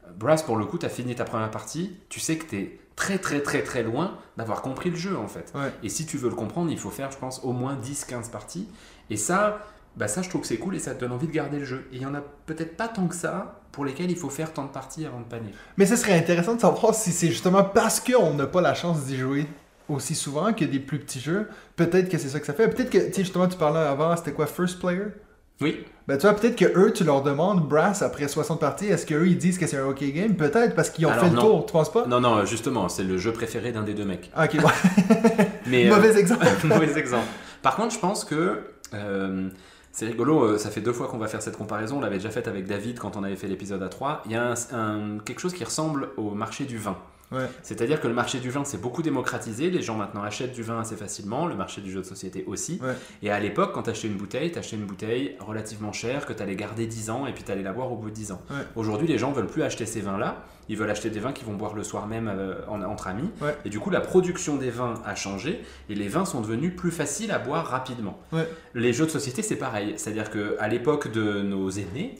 Brass, pour le coup, tu as fini ta première partie, tu sais que tu es très très très très loin d'avoir compris le jeu en fait. Ouais. Et si tu veux le comprendre, il faut faire, je pense, au moins dix quinze parties. Et ça, bah ça, je trouve que c'est cool et ça te donne envie de garder le jeu. Et il y en a peut-être pas tant que ça pour lesquels il faut faire tant de parties avant de panner. Mais ce serait intéressant de savoir si c'est justement parce qu'on n'a pas la chance d'y jouer aussi souvent que des plus petits jeux. Peut-être que c'est ça que ça fait. Peut-être que, tu sais, justement, tu parlais avant, c'était quoi, First Player? Oui. Ben, tu vois, peut-être que eux, tu leur demandes, Brass, après soixante parties, est-ce qu'eux, ils disent que c'est un OK game? Peut-être, parce qu'ils ont Alors, fait le non. tour, tu penses pas? Non, non, justement, c'est le jeu préféré d'un des deux mecs. Ah, ok, ouais. Mais, Mauvais euh, exemple. mauvais exemple. Par contre, je pense que... Euh, c'est rigolo, ça fait deux fois qu'on va faire cette comparaison. On l'avait déjà faite avec David quand on avait fait l'épisode A trois. Il y a un, un, quelque chose qui ressemble au marché du vin. Ouais. C'est-à-dire que le marché du vin s'est beaucoup démocratisé. Les gens maintenant achètent du vin assez facilement. Le marché du jeu de société aussi. Ouais. Et à l'époque, quand tu achetais une bouteille, tu achetais une bouteille relativement chère que tu allais garder dix ans et puis tu allais la boire au bout de dix ans. Ouais. Aujourd'hui, les gens ne veulent plus acheter ces vins-là. Ils veulent acheter des vins qu'ils vont boire le soir même euh, en, entre amis. Ouais. Et du coup, la production des vins a changé et les vins sont devenus plus faciles à boire rapidement. Ouais. Les jeux de société, c'est pareil. C'est-à-dire qu'à l'époque de nos aînés,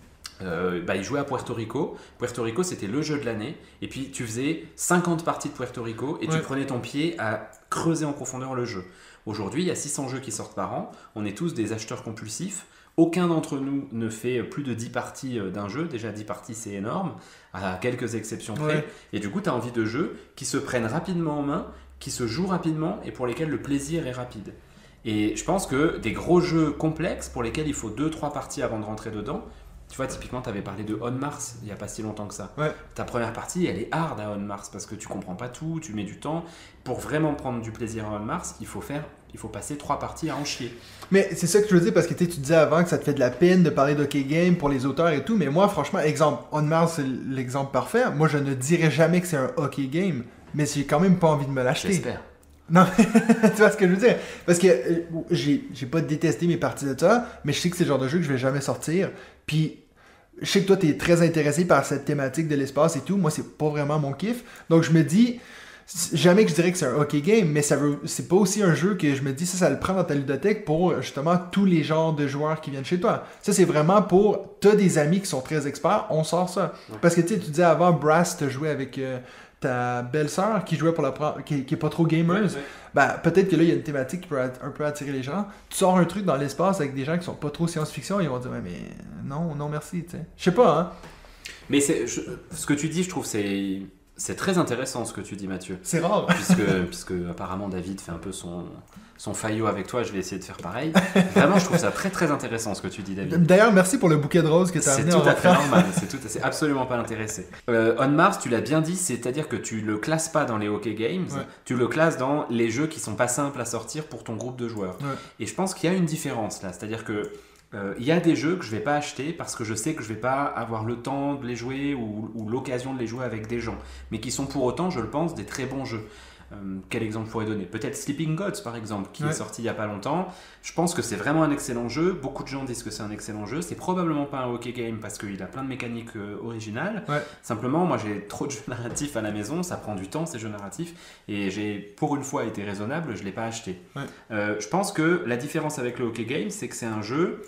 Euh, bah, ils jouaient à Puerto Rico. Puerto Rico, c'était le jeu de l'année. Et puis, tu faisais cinquante parties de Puerto Rico et Ouais. tu prenais ton pied à creuser en profondeur le jeu. Aujourd'hui, il y a six cents jeux qui sortent par an. On est tous des acheteurs compulsifs. Aucun d'entre nous ne fait plus de dix parties d'un jeu. Déjà, dix parties, c'est énorme, à quelques exceptions près. Ouais. Et du coup, tu as envie de jeux qui se prennent rapidement en main, qui se jouent rapidement et pour lesquels le plaisir est rapide. Et je pense que des gros jeux complexes pour lesquels il faut deux trois parties avant de rentrer dedans. Tu vois, typiquement, tu avais parlé de On Mars il n'y a pas si longtemps que ça. Ouais. Ta première partie, elle est hard à On Mars parce que tu comprends pas tout, tu mets du temps. Pour vraiment prendre du plaisir à On Mars, il faut faire, il faut passer trois parties à en chier. Mais c'est ça que je veux dire parce que tu sais, tu disais avant que ça te fait de la peine de parler d'Ok Game pour les auteurs et tout. Mais moi, franchement, exemple, On Mars, c'est l'exemple parfait. Moi, je ne dirais jamais que c'est un OK Game, mais j'ai quand même pas envie de me l'acheter. J'espère. Non, tu vois ce que je veux dire? Parce que euh, j'ai, j'ai pas détesté mes parties de ça, mais je sais que c'est le genre de jeu que je vais jamais sortir. Puis, je sais que toi, t'es très intéressé par cette thématique de l'espace et tout. Moi, c'est pas vraiment mon kiff. Donc, je me dis, jamais que je dirais que c'est un OK game, mais ça veut, c'est pas aussi un jeu que je me dis, ça, ça le prend dans ta ludothèque pour justement tous les genres de joueurs qui viennent chez toi. Ça, c'est vraiment pour, t'as des amis qui sont très experts, on sort ça. Ouais. Parce que tu sais, tu disais avant, Brass, t'as joué avec euh, ta belle-sœur qui jouait pour la pro- qui, qui est pas trop gamers. Ouais, ouais. Ben, peut-être que là, il y a une thématique qui peut att- un peu attirer les gens. Tu sors un truc dans l'espace avec des gens qui sont pas trop science-fiction, ils vont dire, ouais, mais non, non, merci, tu sais. Je sais pas, hein. Mais c'est, je- ce que tu dis, je trouve, c'est, c'est très intéressant ce que tu dis, Mathieu. C'est rare. Puisque, puisque apparemment David fait un peu son, son faillot avec toi, je vais essayer de faire pareil. Vraiment, je trouve ça très très intéressant ce que tu dis, David. D'ailleurs, merci pour le bouquet de roses que tu as C'est amené tout en à fait rentrant. normal, c'est, tout, c'est absolument pas intéressé. Euh, On Mars, tu l'as bien dit, c'est-à-dire que tu le classes pas dans les OK Games, Ouais. tu le classes dans les jeux qui sont pas simples à sortir pour ton groupe de joueurs. Ouais. Et je pense qu'il y a une différence là, c'est-à-dire que euh, il y a des jeux que je vais pas acheter parce que je sais que je vais pas avoir le temps de les jouer ou, ou l'occasion de les jouer avec des gens, mais qui sont pour autant, je le pense, des très bons jeux. Euh, quel exemple je pourrais donner? Peut-être Sleeping Gods par exemple, qui Ouais. est sorti il y a pas longtemps. Je pense que c'est vraiment un excellent jeu. Beaucoup de gens disent que c'est un excellent jeu. C'est probablement pas un OK game parce qu'il a plein de mécaniques euh, originales. Ouais. Simplement, moi j'ai trop de jeux narratifs à la maison, ça prend du temps ces jeux narratifs, et j'ai pour une fois été raisonnable, je l'ai pas acheté. Ouais. Euh, je pense que la différence avec le OK game, c'est que c'est un jeu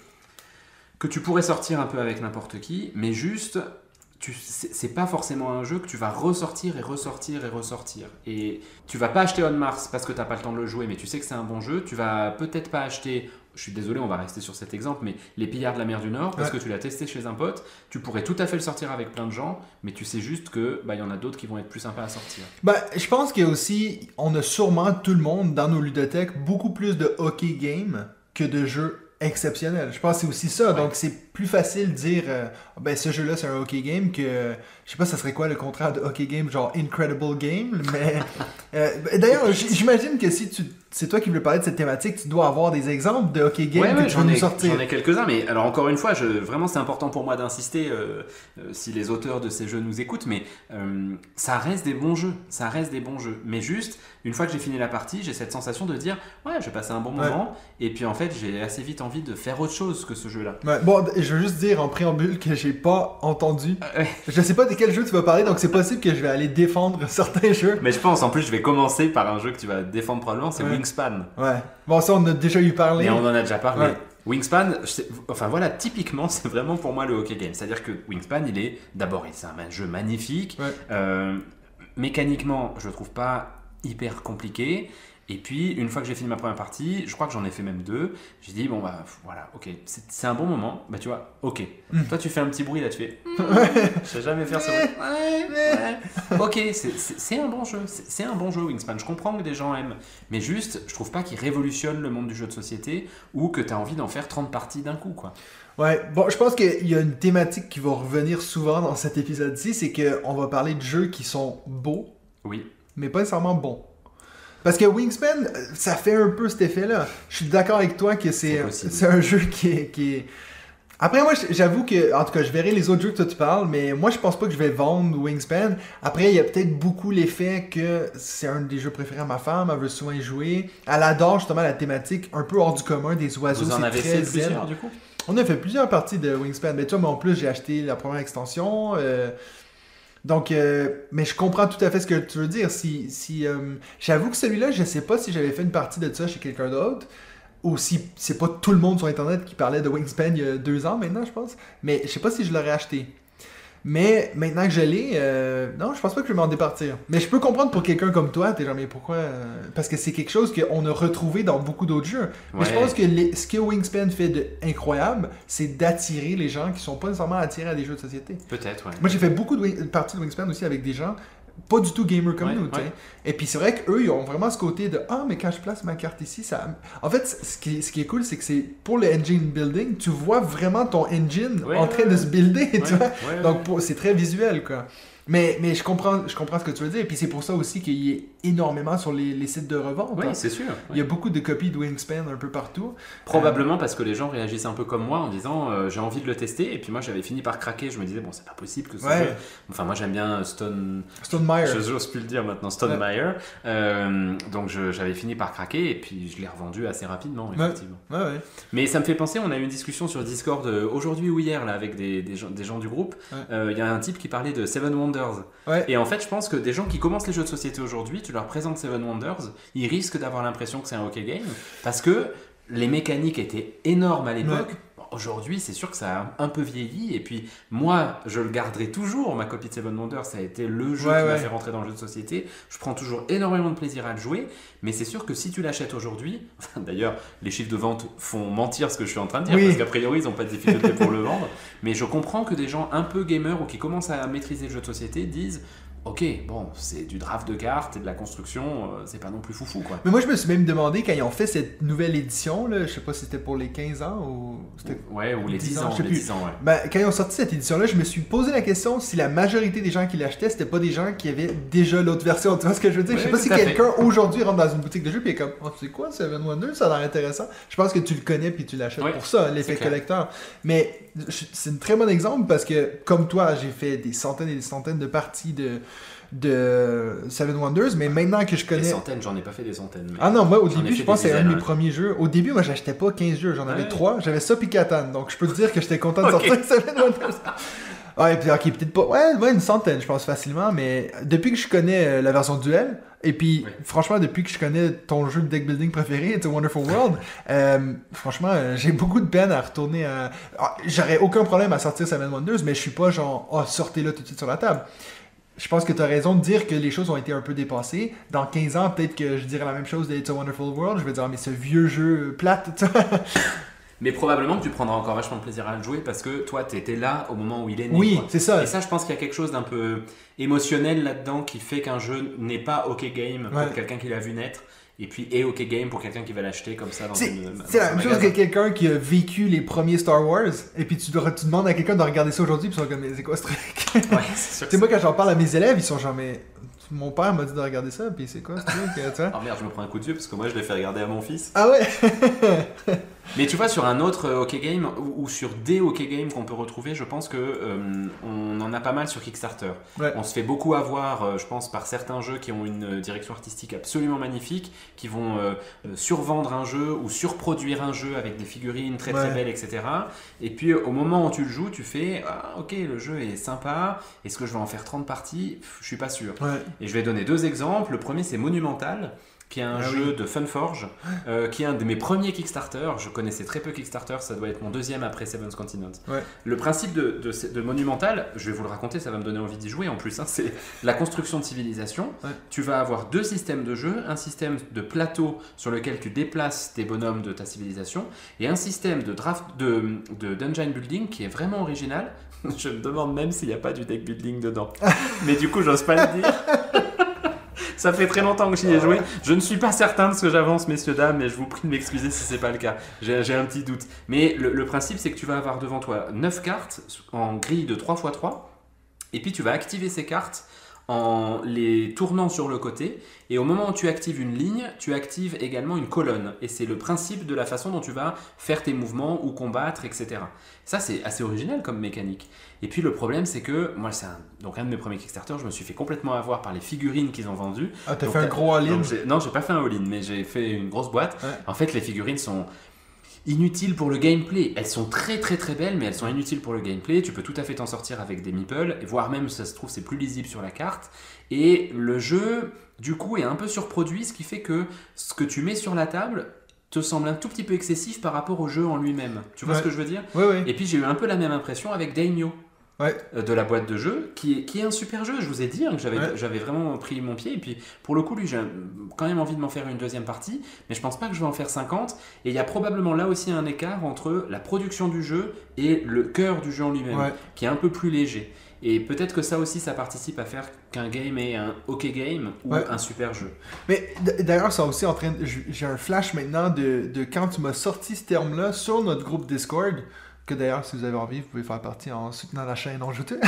que tu pourrais sortir un peu avec n'importe qui, mais juste, tu, c'est, c'est pas forcément un jeu que tu vas ressortir et ressortir et ressortir. Et tu vas pas acheter On Mars parce que t'as pas le temps de le jouer, mais tu sais que c'est un bon jeu. Tu vas peut-être pas acheter, je suis désolé, on va rester sur cet exemple, mais Les Pillards de la mer du Nord, parce Ouais. que tu l'as testé chez un pote. Tu pourrais tout à fait le sortir avec plein de gens, mais tu sais juste que bah, y en a d'autres qui vont être plus sympas à sortir. Ben, je pense qu'il y a aussi, on a sûrement tout le monde dans nos ludothèques beaucoup plus de hockey game que de jeux exceptionnels. Je pense que c'est aussi ça. Ouais. Donc, c'est plus facile de dire, euh, ben, ce jeu-là, c'est un hockey game que, je sais pas, ça serait quoi le contraire de hockey game, genre Incredible Game, mais... euh, ben, d'ailleurs, j- j'imagine que si tu, c'est toi qui veux parler de cette thématique, tu dois avoir des exemples de hockey game Ouais, que ouais, tu veux j'en, nous ai, sortir. j'en ai quelques-uns, mais alors encore une fois, je, vraiment c'est important pour moi d'insister euh, euh, si les auteurs de ces jeux nous écoutent, mais euh, ça reste des bons jeux, ça reste des bons jeux. Mais juste, une fois que j'ai fini la partie, j'ai cette sensation de dire, ouais, j'ai passé un bon Ouais. moment, et puis en fait, j'ai assez vite envie de faire autre chose que ce jeu-là. Ouais, bon, je veux juste dire en préambule que j'ai pas entendu. Euh, ouais. Je sais pas de quel jeu tu vas parler, donc c'est possible que je vais aller défendre certains jeux. Mais je pense, en plus, je vais commencer par un jeu que tu vas défendre probablement, c'est Ouais. Wingspan. Ouais. Bon, ça, on a déjà eu parlé. Et on en a déjà parlé. Ouais. Wingspan, c'est- enfin voilà, typiquement, c'est vraiment pour moi le hockey game. C'est-à-dire que Wingspan, il est d'abord, c'est un jeu magnifique. Ouais. Euh, mécaniquement, je le trouve pas hyper compliqué. Et puis, une fois que j'ai fini ma première partie, je crois que j'en ai fait même deux, j'ai dit, bon bah voilà, ok, c'est, c'est un bon moment, bah tu vois, ok. Mm. Toi, tu fais un petit bruit là, tu fais, mm, je sais jamais faire ce bruit. Ouais, ouais. Ok, c'est, c'est, c'est un bon jeu, c'est, c'est un bon jeu Wingspan, je comprends que des gens aiment, mais juste, je trouve pas qu'il révolutionne le monde du jeu de société ou que tu as envie d'en faire trente parties d'un coup, quoi. Ouais, bon, je pense qu'il y a une thématique qui va revenir souvent dans cet épisode-ci, c'est qu'on va parler de jeux qui sont beaux, Oui. mais pas nécessairement bons. Parce que Wingspan, ça fait un peu cet effet-là. Je suis d'accord avec toi que c'est, C'est possible. c'est un jeu qui est, qui est... Après, moi, j'avoue que, en tout cas, je verrai les autres jeux que toi tu parles, mais moi, je pense pas que je vais vendre Wingspan. Après, il y a peut-être beaucoup l'effet que c'est un des jeux préférés à ma femme, elle veut souvent y jouer. Elle adore justement la thématique un peu hors du commun des oiseaux. Vous en c'est avez très fait zen. plusieurs, du coup? On a fait plusieurs parties de Wingspan, mais toi, mais en plus, j'ai acheté la première extension. euh, Donc, euh, mais je comprends tout à fait ce que tu veux dire. Si, si, euh, j'avoue que celui-là, je sais pas si j'avais fait une partie de ça chez quelqu'un d'autre, ou si c'est pas tout le monde sur Internet qui parlait de Wingspan il y a deux ans maintenant, je pense. Mais je sais pas si je l'aurais acheté. Mais maintenant que je l'ai, euh, non, je pense pas que je vais m'en départir. Mais je peux comprendre pour quelqu'un comme toi, t'es genre, mais pourquoi euh, Parce que c'est quelque chose qu'on a retrouvé dans beaucoup d'autres jeux. Mais je Ouais. pense que les- ce que Wingspan fait d'incroyable, c'est d'attirer les gens qui sont pas nécessairement attirés à des jeux de société. Peut-être, ouais. Moi, j'ai fait beaucoup de wing- parties de Wingspan aussi avec des gens pas du tout gamer comme Ouais, nous, tu sais. ouais. Et puis c'est vrai qu'eux, ils ont vraiment ce côté de ah, mais quand je place ma carte ici, ça. En fait, ce qui, ce qui est cool, c'est que c'est pour le engine building, tu vois vraiment ton engine Ouais, en train ouais, de ouais. se builder, tu Ouais, vois. ouais, Donc ouais. pour- c'est très visuel, quoi. Mais, mais je, comprends, je comprends ce que tu veux dire. Et puis c'est pour ça aussi qu'il y ait énormément sur les, les sites de revente. Oui, hein. c'est sûr. Il y a beaucoup de copies de Wingspan un peu partout. Probablement parce que les gens réagissent un peu comme moi en disant euh, j'ai envie de le tester et puis moi j'avais fini par craquer, je me disais bon c'est pas possible que ce Ouais. jeu... Enfin moi j'aime bien Stone... Stone Meyer. Je j'ose plus le dire maintenant, Stone Meyer. Euh, donc je- j'avais fini par craquer et puis je l'ai revendu assez rapidement Ouais. effectivement. Ouais, ouais. Mais ça me fait penser, on a eu une discussion sur Discord euh, aujourd'hui ou hier là avec des, des, gens, des gens du groupe. Il Ouais. euh, y a un type qui parlait de Seven Wonders. Ouais. Et en fait je pense que des gens qui commencent les jeux de société aujourd'hui, tu leur présentes Seven Wonders, ils risquent d'avoir l'impression que c'est un hockey game parce que les mécaniques étaient énormes à l'époque. Ouais. Bon, aujourd'hui, c'est sûr que ça a un peu vieilli. Et puis, moi, je le garderai toujours. Ma copie de Seven Wonders, ça a été le jeu Ouais, qui m'a ouais. fait rentrer dans le jeu de société. Je prends toujours énormément de plaisir à le jouer. Mais c'est sûr que si tu l'achètes aujourd'hui, enfin, d'ailleurs, les chiffres de vente font mentir ce que je suis en train de dire, Oui. parce qu'a priori, ils n'ont pas de difficulté pour le vendre. Mais je comprends que des gens un peu gamers ou qui commencent à maîtriser le jeu de société disent ok, bon, c'est du draft de cartes et de la construction, euh, c'est pas non plus foufou, quoi. Mais moi, je me suis même demandé quand ils ont fait cette nouvelle édition, là, je sais pas si c'était pour les quinze ans ou. C'était... Ouais, ou les dix dix ans, ans, je sais les plus. dix ans, ouais. Ben, quand ils ont sorti cette édition-là, je me suis posé la question si la majorité des gens qui l'achetaient, c'était pas des gens qui avaient déjà l'autre version. Tu vois ce que je veux dire? Oui, je sais pas tout si à fait. quelqu'un aujourd'hui rentre dans une boutique de jeux et est comme, oh, c'est quoi Seven Wonders? Ça a l'air intéressant. Je pense que tu le connais puis tu l'achètes Ouais, pour ça, l'effet c'est clair. collecteur. Mais je- c'est un très bon exemple parce que, comme toi, j'ai fait des centaines et des centaines de parties de, de Seven Wonders, mais maintenant que je Des connais. centaines, j'en ai pas fait des centaines. Mais... Ah non, moi au J'en ai début, fait je pense que des c'est un de mes dizaines, premiers jeux. Au début, moi, j'achetais pas quinze jeux, j'en avais Ouais. trois. J'avais ça puis Catan, donc je peux te dire que j'étais content de Ok. sortir Seven Wonders. Ouais, puis ok, peut-être pas. Ouais, ouais, une centaine, je pense facilement, mais depuis que je connais euh, la version duel, et puis Ouais. franchement, depuis que je connais ton jeu de deck building préféré, It's a Wonderful World, euh, franchement, euh, j'ai beaucoup de peine à retourner à. Ah, j'aurais aucun problème à sortir Seven Wonders, mais je suis pas genre, oh, sortez-le tout de suite sur la table. Je pense que tu as raison de dire que les choses ont été un peu dépassées. Dans quinze ans, peut-être que je dirais la même chose de It's a Wonderful World. Je vais dire, ah, mais ce vieux jeu plate, tu vois. Mais probablement que tu prendras encore vachement de plaisir à le jouer parce que toi, tu étais là au moment où il est né. Oui, quoi. c'est ça. Et ça, je pense qu'il y a quelque chose d'un peu émotionnel là-dedans qui fait qu'un jeu n'est pas OK game Ouais. pour quelqu'un qui l'a vu naître et puis est OK game pour quelqu'un qui va l'acheter comme ça dans C'est une dans c'est la un même chose magasin. que quelqu'un qui a vécu les premiers Star Wars, et puis tu, dois- tu demandes à quelqu'un de regarder ça aujourd'hui, puis ils sont comme, mais c'est quoi ce truc? Ouais, c'est sûr. Tu sais, moi, quand j'en parle à mes élèves, ils sont genre, mais mon père m'a dit de regarder ça, puis c'est quoi ce truc? Tu vois? Oh merde, je me prends un coup de vieux parce que moi, je l'ai fait regarder à mon fils. Ah ouais? Mais tu vois, sur un autre euh, hockey game ou, ou sur des hockey games qu'on peut retrouver, je pense que euh, on en a pas mal sur Kickstarter. Ouais. On se fait beaucoup avoir, euh, je pense, par certains jeux qui ont une euh, direction artistique absolument magnifique, qui vont euh, euh, survendre un jeu ou surproduire un jeu avec des figurines très très Ouais. belles, et cetera. Et puis au moment où tu le joues, tu fais ah, ok, le jeu est sympa. Est-ce que je vais en faire trente parties? Pff, Je suis pas sûr. Ouais. Et je vais donner deux exemples. Le premier, c'est Monumental. qui est un ah jeu oui. de Funforge, euh, qui est un de mes premiers Kickstarter. Je connaissais très peu Kickstarter, ça doit être mon deuxième après Seven's Continent. Ouais. Le principe de, de, de Monumental, je vais vous le raconter, ça va me donner envie d'y jouer en plus, hein, c'est la construction de civilisation. Ouais. Tu vas avoir deux systèmes de jeu, un système de plateau sur lequel tu déplaces tes bonhommes de ta civilisation, et un système de, draft, de, de dungeon building qui est vraiment original. Je me demande même s'il n'y a pas du deck building dedans. Mais du coup, j'ose pas le dire. Ça fait très longtemps que j'y ai joué. Je ne suis pas certain de ce que j'avance, messieurs, dames, mais je vous prie de m'excuser si ce n'est pas le cas. J'ai, j'ai un petit doute. Mais le, le principe, c'est que tu vas avoir devant toi neuf cartes en grille de trois par trois. Et puis, tu vas activer ces cartes en les tournant sur le côté. Et au moment où tu actives une ligne, tu actives également une colonne. Et c'est le principe de la façon dont tu vas faire tes mouvements ou combattre, et cetera. Ça, c'est assez original comme mécanique. Et puis le problème, c'est que moi, c'est un, donc un de mes premiers Kickstarter, je me suis fait complètement avoir par les figurines qu'ils ont vendues. Ah, t'as donc, fait un gros all-in? donc j'ai, Non, j'ai pas fait un all-in, mais j'ai fait une grosse boîte. Ouais. En fait, les figurines sont inutiles pour le gameplay. Elles sont très très très belles, mais elles sont inutiles pour le gameplay. Tu peux tout à fait t'en sortir avec des meeples, et voire même, ça se trouve, c'est plus lisible sur la carte. Et le jeu, du coup, est un peu surproduit, ce qui fait que ce que tu mets sur la table te semble un tout petit peu excessif par rapport au jeu en lui-même. Tu vois ouais. ce que je veux dire? Oui, oui. Et puis j'ai eu un peu la même impression avec Daimyo. Ouais. De la boîte de jeu, qui est, qui est un super jeu. Je vous ai dit hein, que j'avais, ouais. j'avais vraiment pris mon pied. Et puis, pour le coup, lui, j'ai quand même envie de m'en faire une deuxième partie. Mais je pense pas que je vais en faire cinquante. Et il y a probablement là aussi un écart entre la production du jeu et le cœur du jeu en lui-même, ouais. qui est un peu plus léger. Et peut-être que ça aussi, ça participe à faire qu'un game est un OK game ou ouais. un super jeu. Mais d'ailleurs, ça aussi en train de, j'ai un flash maintenant de, de quand tu m'as sorti ce terme-là sur notre groupe Discord. Que d'ailleurs, si vous avez envie, vous pouvez faire partie en soutenant la chaîne en YouTube.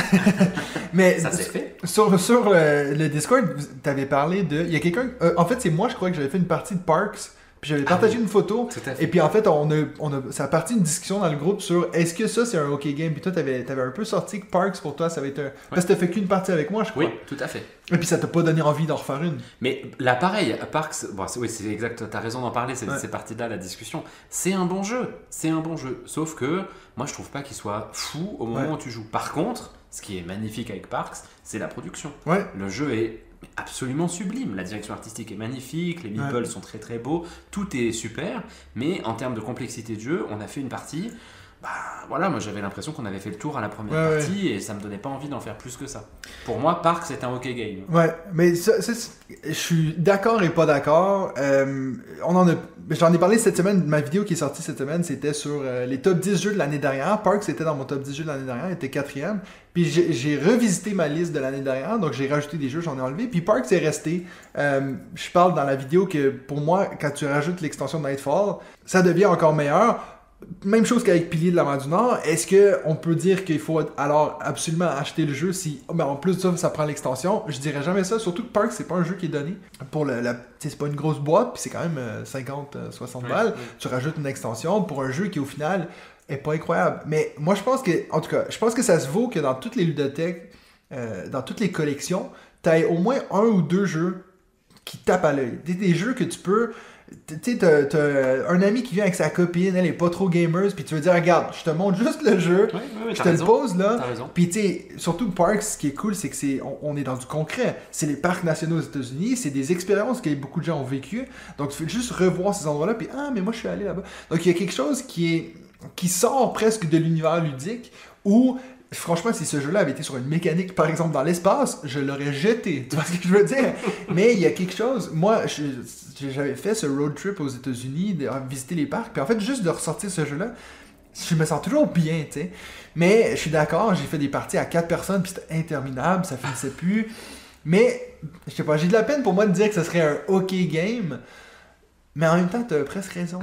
Mais ça s'est fait. Sur, sur le, le Discord, tu avais parlé de... Il y a quelqu'un... Euh, en fait, c'est moi, je crois que j'avais fait une partie de Parks. Puis j'avais partagé ah oui. une photo. Et puis en fait, on a, on a, ça a parti une discussion dans le groupe sur est-ce que ça, c'est un OK game. Puis toi, t'avais, t'avais un peu sorti que Parks, pour toi, ça va être un... Ouais. Parce que t'as fait qu'une partie avec moi, je crois. Oui, tout à fait. Et puis ça t'a pas donné envie d'en refaire une. Mais là, pareil, Parks, bon, c'est, oui, c'est exact, t'as raison d'en parler, c'est, ouais. c'est parti de là la discussion. C'est un bon jeu, c'est un bon jeu. Sauf que moi, je trouve pas qu'il soit fou au moment ouais. où tu joues. Par contre, ce qui est magnifique avec Parks, c'est la production. Ouais. Le jeu est absolument sublime, la direction artistique est magnifique, les meeples ouais. sont très très beaux, tout est super, mais en termes de complexité de jeu, on a fait une partie, bah voilà, moi j'avais l'impression qu'on avait fait le tour à la première ouais, partie ouais. et ça me donnait pas envie d'en faire plus que ça. Pour moi, Park c'est un OK game. Ouais, mais ça, ça, je suis d'accord et pas d'accord. Euh, on en a, j'en ai parlé cette semaine, ma vidéo qui est sortie cette semaine, c'était sur euh, les top dix jeux de l'année dernière. Park c'était dans mon top dix jeux de l'année dernière, il était quatrième. Puis j'ai, j'ai revisité ma liste de l'année dernière, donc j'ai rajouté des jeux, j'en ai enlevé. Puis Park c'est resté. Euh, je parle dans la vidéo que pour moi, quand tu rajoutes l'extension de Nightfall, ça devient encore meilleur. Même chose qu'avec Piliers de la mer du Nord. Est-ce qu'on peut dire qu'il faut alors absolument acheter le jeu si oh, ben en plus de ça, ça prend l'extension? Je dirais jamais ça. Surtout que Park, c'est pas un jeu qui est donné. Pour le, la, c'est pas une grosse boîte, puis c'est quand même cinquante à soixante ouais, balles. Ouais. Tu rajoutes une extension pour un jeu qui, au final, est pas incroyable. Mais moi, je pense que, en tout cas, je pense que ça se vaut que dans toutes les ludothèques, euh, dans toutes les collections, tu as au moins un ou deux jeux qui tapent à l'œil. Des, des jeux que tu peux... Tu sais, t'as, t'as un ami qui vient avec sa copine, elle est pas trop gamers, puis tu veux dire, regarde, je te montre juste le jeu, oui, oui, je te raison. le pose là, raison. Puis tu sais, surtout Parks, ce qui est cool, c'est que c'est, on, on est dans du concret. C'est les parcs nationaux aux États-Unis, c'est des expériences que beaucoup de gens ont vécues, donc tu fais juste revoir ces endroits-là, puis ah, mais moi je suis allé là-bas. Donc il y a quelque chose qui est qui sort presque de l'univers ludique, où franchement, si ce jeu-là avait été sur une mécanique, par exemple, dans l'espace, je l'aurais jeté. Tu vois ce que je veux dire? Mais il y a quelque chose... Moi, je, j'avais fait ce road trip aux États-Unis, de visiter les parcs, puis en fait, juste de ressortir ce jeu-là, je me sens toujours bien, tu sais. Mais je suis d'accord, j'ai fait des parties à quatre personnes, puis c'était interminable, ça finissait plus. Mais, je sais pas, j'ai de la peine pour moi de dire que ce serait un OK game, mais en même temps, t'as presque raison.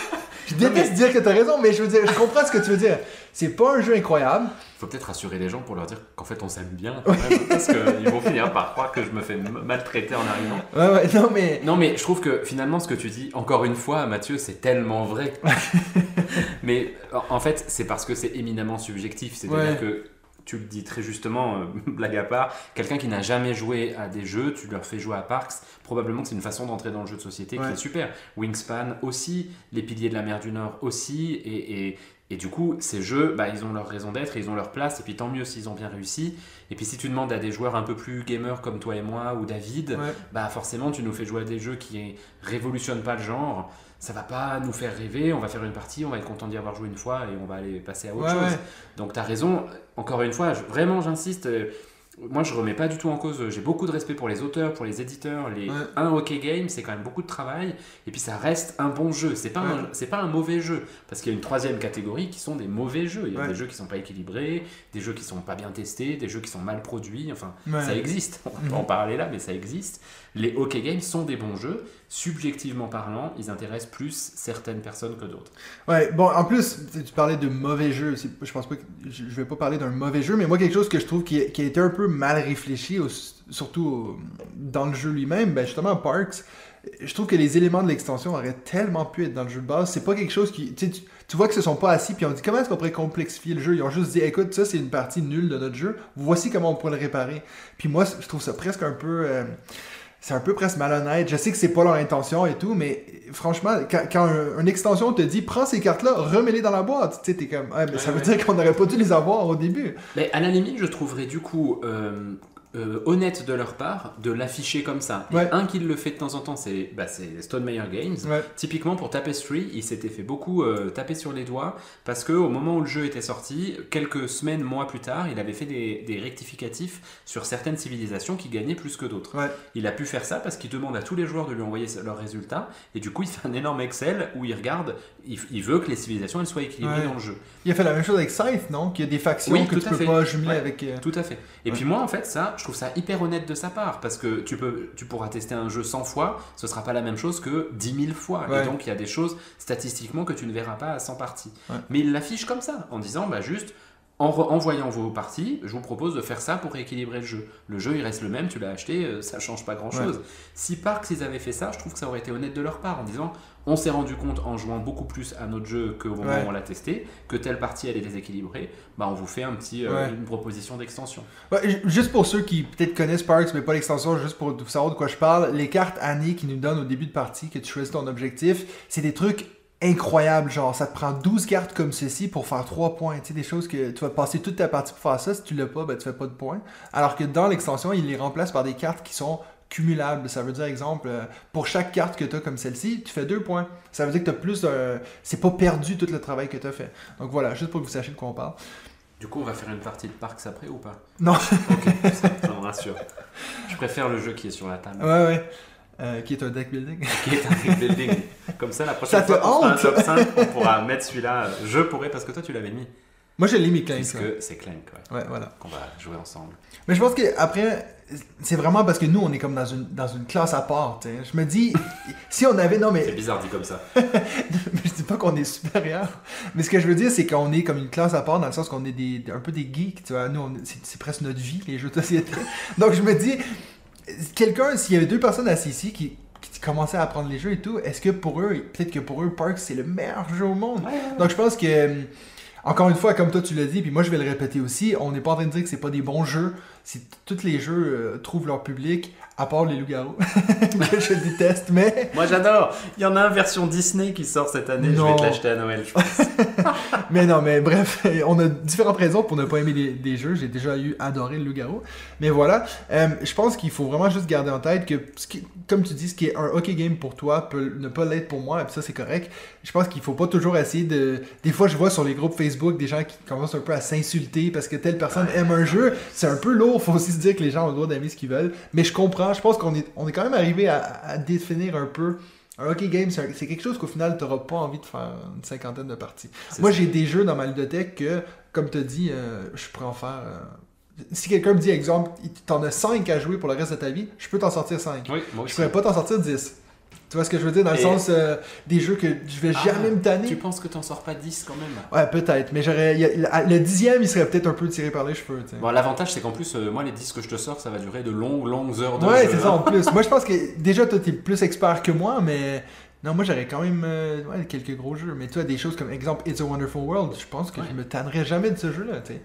Je déteste mais... dire que t'as raison, mais je veux dire, je comprends ce que tu veux dire. C'est pas un jeu incroyable. Il faut peut-être rassurer les gens pour leur dire qu'en fait on s'aime bien quand même, parce qu'ils vont finir par croire que je me fais maltraiter en arrivant. Ouais, ouais, non mais... Non mais je trouve que finalement ce que tu dis, encore une fois Mathieu, c'est tellement vrai. Mais en fait c'est parce que c'est éminemment subjectif, c'est-à-dire ouais. que... Tu le dis très justement, euh, blague à part, quelqu'un qui n'a jamais joué à des jeux, tu leur fais jouer à Parks, probablement que c'est une façon d'entrer dans le jeu de société ouais. qui est super. Wingspan aussi, les Piliers de la mer du Nord aussi, et, et Et du coup, ces jeux, bah, ils ont leur raison d'être, et ils ont leur place, et puis tant mieux s'ils ont bien réussi. Et puis si tu demandes à des joueurs un peu plus gamers comme toi et moi, ou David, Ouais. bah forcément tu nous fais jouer à des jeux qui révolutionnent pas le genre. Ça va pas nous faire rêver, on va faire une partie, on va être content d'y avoir joué une fois, et on va aller passer à autre Ouais, chose. ouais. Donc tu as raison, encore une fois, je- vraiment j'insiste, euh, moi je remets pas du tout en cause, j'ai beaucoup de respect pour les auteurs, pour les éditeurs, les... Ouais. un hockey game c'est quand même beaucoup de travail, et puis ça reste un bon jeu, c'est pas, Ouais. un, c'est pas un mauvais jeu, parce qu'il y a une troisième catégorie qui sont des mauvais jeux, il y a Ouais. des jeux qui sont pas équilibrés, des jeux qui sont pas bien testés, des jeux qui sont mal produits, enfin Ouais. ça existe, on peut Mhm. en parler là, mais ça existe. Les hockey games sont des bons jeux, subjectivement parlant, ils intéressent plus certaines personnes que d'autres. Ouais, bon, en plus, tu tu parlais de mauvais jeux. C'est- Je pense pas que je je vais pas parler d'un mauvais jeu, mais moi, quelque chose que je trouve qui, qui a été un peu mal réfléchi, au- surtout au- dans le jeu lui-même, ben justement, Parks, je trouve que les éléments de l'extension auraient tellement pu être dans le jeu de base. C'est pas quelque chose qui. Tu sais, tu, tu vois qu'ils se sont pas assis, puis on dit comment est-ce qu'on pourrait complexifier le jeu. Ils ont juste dit écoute, ça, c'est une partie nulle de notre jeu, voici comment on pourrait le réparer. Puis moi, je trouve ça presque un peu. euh, C'est un peu presque malhonnête. Je sais que c'est pas leur intention et tout, mais franchement, quand, quand un- une extension te dit prends ces cartes-là, remets-les dans la boîte, tu sais, t'es comme ah, mais ça Ouais, veut ouais. dire qu'on n'aurait pas dû les avoir au début. Mais à la limite, je trouverais du coup euh, euh, honnête de leur part de l'afficher comme ça. Et Ouais. un qui le fait de temps en temps, c'est bah, c'est Stone Meyer Games. Ouais. Typiquement pour Tapestry, il s'était fait beaucoup euh, taper sur les doigts parce que au moment où le jeu était sorti, quelques semaines, mois plus tard, il avait fait des, des rectificatifs sur certaines civilisations qui gagnaient plus que d'autres. Ouais. Il a pu faire ça parce qu'il demande à tous les joueurs de lui envoyer leurs résultats et du coup il fait un énorme Excel où il regarde, il, il veut que les civilisations elles soient équilibrées Ouais. dans le jeu. Il a fait la même chose avec Scythe, non? Qu'il y a des factions Oui, que tout tu à peux fait. pas jumeler Ouais. avec. euh, Tout à fait. Et Ouais. puis moi, en fait, ça, je trouve ça hyper honnête de sa part, parce que tu, peux, tu pourras tester un jeu cent fois, ce sera pas la même chose que dix mille fois. Ouais. Et donc, il y a des choses statistiquement que tu ne verras pas à cent parties. Ouais. Mais il l'affiche comme ça, en disant, bah juste, en, re- en voyant vos parties, je vous propose de faire ça pour équilibrer le jeu. Le jeu, il reste le même, tu l'as acheté, euh, ça change pas grand-chose. Si Parks, ils avaient fait ça, je trouve que ça aurait été honnête de leur part, en disant, on s'est rendu compte en jouant beaucoup plus à notre jeu qu'au moment Ouais. où on l'a testé, que telle partie, elle est déséquilibrée, bah on vous fait un petit, euh, Ouais. une proposition d'extension. Ouais, ju- juste pour ceux qui peut-être connaissent Parks, mais pas l'extension, juste pour savoir de quoi je parle, les cartes années qu'ils nous donnent au début de partie, que tu choisis ton objectif, c'est des trucs incroyables. Genre, ça te prend douze cartes comme ceci pour faire trois points. Tu sais, des choses que tu vas passer toute ta partie pour faire ça. Si tu l'as pas, ben tu fais pas de points. Alors que dans l'extension, ils les remplacent par des cartes qui sont cumulables. Ça veut dire, exemple, euh, pour chaque carte que tu as comme celle-ci, tu fais deux points. Ça veut dire que tu as plus d'un. C'est pas perdu tout le travail que tu as fait. Donc voilà, juste pour que vous sachiez de quoi on parle. Du coup, on va faire une partie de Parks après ou pas? Non. Ok, ça, ça me rassure. Je préfère le jeu qui est sur la table, Ouais, ouais. Euh, qui est un deck building. qui est un deck building. Comme ça, la prochaine Ça te fois qu'on fera un hante? top cinq, on pourra mettre celui-là. euh, Je pourrais, parce que toi, tu l'avais mis. Moi, je l'ai mis Clank. Puisque ouais. c'est Clank, ouais, Ouais, voilà. qu'on va jouer ensemble. Mais je pense qu'après, c'est vraiment parce que nous, on est comme dans une, dans une classe à part. T'sais. Je me dis, si on avait. Non, C'est mais bizarre dit comme ça. je dis pas qu'on est supérieur. Mais ce que je veux dire, c'est qu'on est comme une classe à part dans le sens qu'on est des, un peu des geeks. Tu vois. Nous, on- c'est, c'est presque notre vie, les jeux de société. Donc, je me dis, quelqu'un, s'il y avait deux personnes assises ici qui, qui commençaient à apprendre les jeux et tout, est-ce que pour eux, peut-être que pour eux, Parks, c'est le meilleur jeu au monde? Donc, je pense que. Encore une fois, comme toi tu l'as dit, puis moi je vais le répéter aussi, on n'est pas en train de dire que c'est pas des bons jeux. C'est, tous les jeux euh, trouvent leur public, à part les loups-garous, que je déteste, mais... Moi, j'adore. Il y en a un version Disney qui sort cette année. Je Non. vais te l'acheter à Noël, je pense. mais non, mais bref, on a différentes raisons pour ne pas aimer des, des jeux. J'ai déjà eu adoré le loup-garou. Mais voilà, euh, je pense qu'il faut vraiment juste garder en tête que, ce qui, comme tu dis, ce qui est un hockey game pour toi peut ne pas l'être pour moi, et puis ça c'est correct. Je pense qu'il faut pas toujours essayer de... Des fois, je vois sur les groupes Facebook des gens qui commencent un peu à s'insulter parce que telle personne aime un jeu. C'est un peu lourd, faut aussi se dire que les gens ont le droit d'aimer ce qu'ils veulent. Mais je comprends, je pense qu'on est, on est quand même arrivé à, à définir un peu... Un hockey game, c'est, un- c'est quelque chose qu'au final, tu n'auras pas envie de faire une cinquantaine de parties. C'est Moi, ça. j'ai des jeux dans ma ludothèque que, comme tu as dit, euh, je pourrais en faire... euh, Si quelqu'un me dit, exemple, t'en as cinq à jouer pour le reste de ta vie, je peux t'en sortir cinq. Oui, moi Je aussi. pourrais pas t'en sortir dix. Tu vois ce que je veux dire? Dans le Et- sens euh, des jeux que je vais Ah, jamais me tanner. Tu penses que t'en sors pas dix quand même? Ouais, peut-être. Mais j'aurais. il y a- le dixième, il serait peut-être un peu tiré par les cheveux. tu sais. Bon, l'avantage, c'est qu'en plus, euh, moi, les dix que je te sors, ça va durer de longues, longues heures de Ouais, jeu, c'est hein. ça en plus. Moi, je pense que déjà, toi, t'es plus expert que moi, mais. Non, moi, j'aurais quand même euh, ouais, quelques gros jeux. Mais toi, des choses comme, exemple, It's a Wonderful World, je pense que Ouais. je me tannerais jamais de ce jeu-là, tu sais.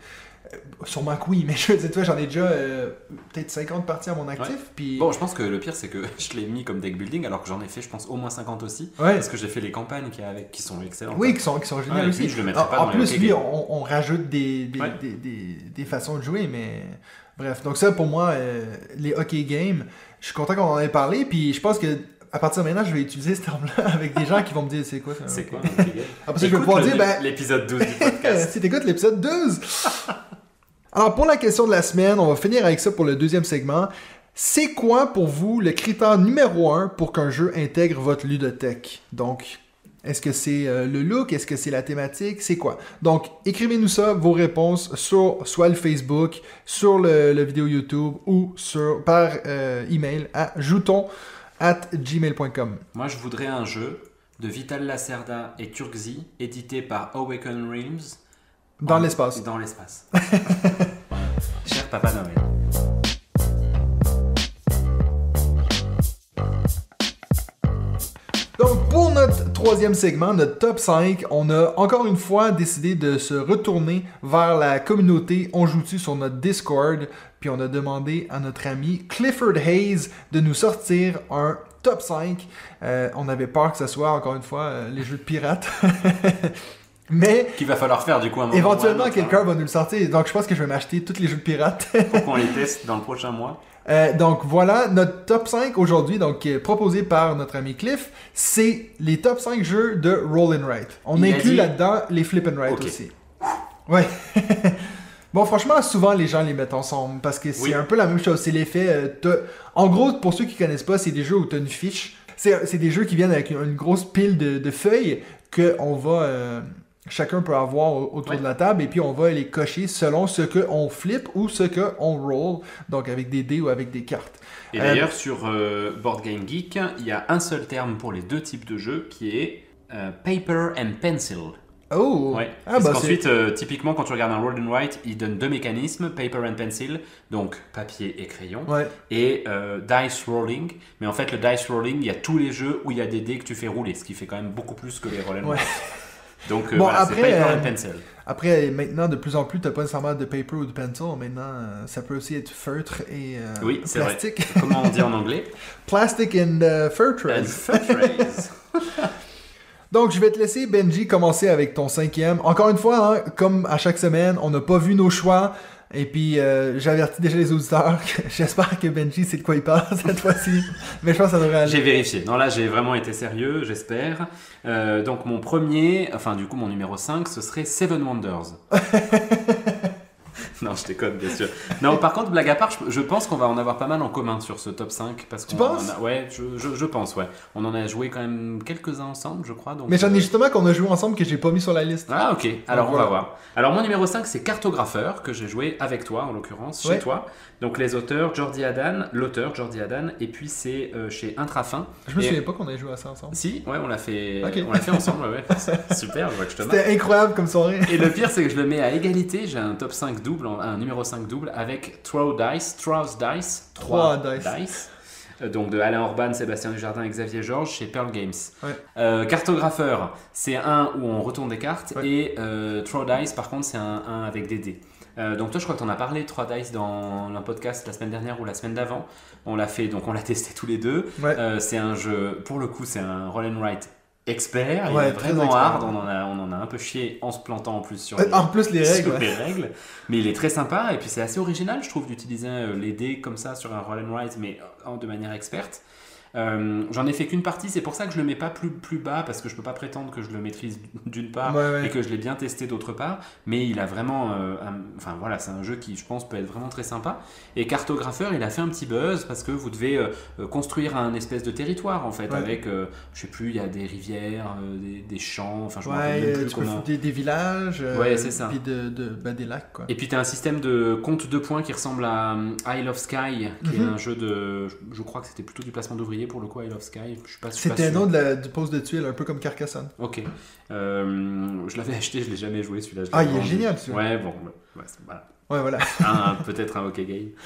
Sûrement que oui, mais je veux dire, tu vois, j'en ai déjà euh, peut-être cinquante parties à mon actif. Ouais. Puis... Bon, je pense que le pire, c'est que je l'ai mis comme deck building, alors que j'en ai fait, je pense, au moins cinquante aussi. Ouais. Parce que j'ai fait les campagnes qui, avec, qui sont excellentes. Oui, qui sont, qui sont géniales Ouais, aussi. lui, je le mettrais en, pas en dans plus, les lui, games. on, on rajoute des, des, Ouais. des, des, des façons de jouer, mais bref. Donc ça, pour moi, euh, les hockey games, je suis content qu'on en ait parlé, puis je pense que à partir de maintenant, je vais utiliser ce terme-là avec des gens qui vont me dire c'est quoi ça. C'est okay. quoi un hockey game? Après ça, je vais pouvoir dire, ben... l'épisode douze du podcast. si t'écoutes l'épisode douze! Alors, pour la question de la semaine, on va finir avec ça pour le deuxième segment. C'est quoi pour vous le critère numéro un pour qu'un jeu intègre votre ludothèque? Donc, est-ce que c'est euh, le look? Est-ce que c'est la thématique? C'est quoi? Donc, écrivez-nous ça, vos réponses, sur soit le Facebook, sur le, le vidéo YouTube ou sur, par euh, email à jouton at gmail point com. Moi, je voudrais un jeu de Vital Lacerda et Turkzy, édité par Awaken Realms. Dans en... l'espace. Dans l'espace. Cher Papa Noël. Donc, pour notre troisième segment, notre top cinq, on a encore une fois décidé de se retourner vers la communauté On Joue-tu sur notre Discord, puis on a demandé à notre ami Clifford Hayes de nous sortir un top cinq. Euh, on avait peur que ce soit, encore une fois, euh, les jeux de pirates. Mais qu'il va falloir faire du coup un moment. Éventuellement, quelqu'un va nous le sortir. Donc, je pense que je vais m'acheter tous les jeux de pirates. Pour qu'on les teste dans le prochain mois. Euh, donc voilà, notre top cinq aujourd'hui, donc euh, proposé par notre ami Cliff, c'est les top cinq jeux de Roll and Write. On Il inclut dit... là-dedans les Flip and Write okay. aussi. Ouais. Bon, franchement, souvent les gens les mettent ensemble parce que c'est oui. un peu la même chose. C'est l'effet. Euh, en gros, pour ceux qui connaissent pas, c'est des jeux où tu as une fiche. C'est, c'est des jeux qui viennent avec une, une grosse pile de, de feuilles qu'on va. Euh, Chacun peut avoir autour ouais. de la table et puis on va les cocher selon ce qu'on flip ou ce qu'on roll, donc avec des dés ou avec des cartes. Et euh, d'ailleurs, sur euh, Board Game Geek, il y a un seul terme pour les deux types de jeux qui est euh, paper and pencil. Oh! Ouais. Ah, Parce bah qu'ensuite, euh, typiquement, quand tu regardes un Roll and Write, il donne deux mécanismes, paper and pencil, donc papier et crayon, ouais. et euh, dice rolling. Mais en fait, le dice rolling, il y a tous les jeux où il y a des dés que tu fais rouler, ce qui fait quand même beaucoup plus que les Roll and Write. Ouais. Donc euh, bon, voilà, après, c'est paper euh, and pencil. Après, maintenant, de plus en plus, tu n'as pas nécessairement de paper ou de pencil. Maintenant, euh, ça peut aussi être feutre et euh, oui, c'est plastique. Vrai. Comment on dit en anglais? Plastic and uh, feutrase. Feutrase. Donc, je vais te laisser, Benji, commencer avec ton cinquième. Encore une fois, hein, comme à chaque semaine, on n'a pas vu nos choix. Et puis, euh, j'avertis déjà les auditeurs que j'espère que Benji sait de quoi il parle cette fois-ci. Mais je pense que ça devrait aller. J'ai vérifié. Non, là, j'ai vraiment été sérieux, j'espère. Euh, donc, mon premier, enfin, du coup, mon numéro cinq, ce serait Seven Wonders. Non, je déconne, bien sûr. Non, par contre, blague à part, je, je pense qu'on va en avoir pas mal en commun sur ce top cinq. Parce tu qu'on penses? en a, ouais, je, je, je pense, ouais. On en a joué quand même quelques-uns ensemble, je crois. Donc, mais j'en ai euh... justement qu'on a joué ensemble que j'ai pas mis sur la liste. Ah, ok. Alors, donc, on voilà. va voir. Alors, mon numéro cinq, c'est Cartographeur, que j'ai joué avec toi, en l'occurrence, chez ouais. toi. Donc, les auteurs, Jordi Adan, l'auteur, Jordi Adan, et puis c'est euh, chez Intrafin. Je me et... souviens pas qu'on ait joué à ça ensemble. Si, ouais, on l'a fait, okay. on l'a fait ensemble, ouais. Super, je vois que je te marque. C'était incroyable comme soirée. Et le pire, c'est que je le mets à égalité. J'ai un top cinq double, un numéro cinq double avec Throw Dice, Throws Dice, trois Dice. Dice. Donc de Alain Orban, Sébastien Dujardin et Xavier Georges chez Pearl Games. Ouais. Euh, Cartographeur, c'est un où on retourne des cartes. Ouais. Et euh, Throw Dice, par contre, c'est un, un avec des dés. Euh, donc toi, je crois que tu en as parlé, Throw Dice, dans un podcast la semaine dernière ou la semaine d'avant. On l'a fait, donc on l'a testé tous les deux. Ouais. Euh, c'est un jeu, pour le coup, c'est un roll and write expert, ouais, il est vraiment expert. hard, on en, a, on en a un peu chié en se plantant en plus sur les, en plus les règles, sur ouais. les règles, mais il est très sympa et puis c'est assez original je trouve d'utiliser euh, les dés comme ça sur un roll and write mais euh, de manière experte. Euh, j'en ai fait qu'une partie, c'est pour ça que je le mets pas plus, plus bas parce que je peux pas prétendre que je le maîtrise d'une part ouais, ouais. et que je l'ai bien testé d'autre part, mais il a vraiment euh, un, enfin voilà, c'est un jeu qui je pense peut être vraiment très sympa. Et Cartographeur, il a fait un petit buzz parce que vous devez euh, construire un espèce de territoire en fait, ouais. avec euh, je sais plus, il y a des rivières, euh, des, des champs, enfin je ouais, me rappelle même plus tu comment. peux des, des villages, euh, ouais c'est ça, puis de, de, ben, des lacs quoi. Et puis tu as un système de compte de points qui ressemble à um, Isle of Sky, qui mm-hmm. est un jeu de, je, je crois que c'était plutôt du placement d'ouvriers pour le coup, Isle of Sky. Je suis pas, je suis C'était un nom de la, du pose de tuiles, un peu comme Carcassonne. Ok. Euh, je l'avais acheté, je l'ai jamais joué celui-là. Ah, il est génial celui-là. Ouais, bon, ouais, voilà. Ouais, voilà. un, peut-être un hockey game.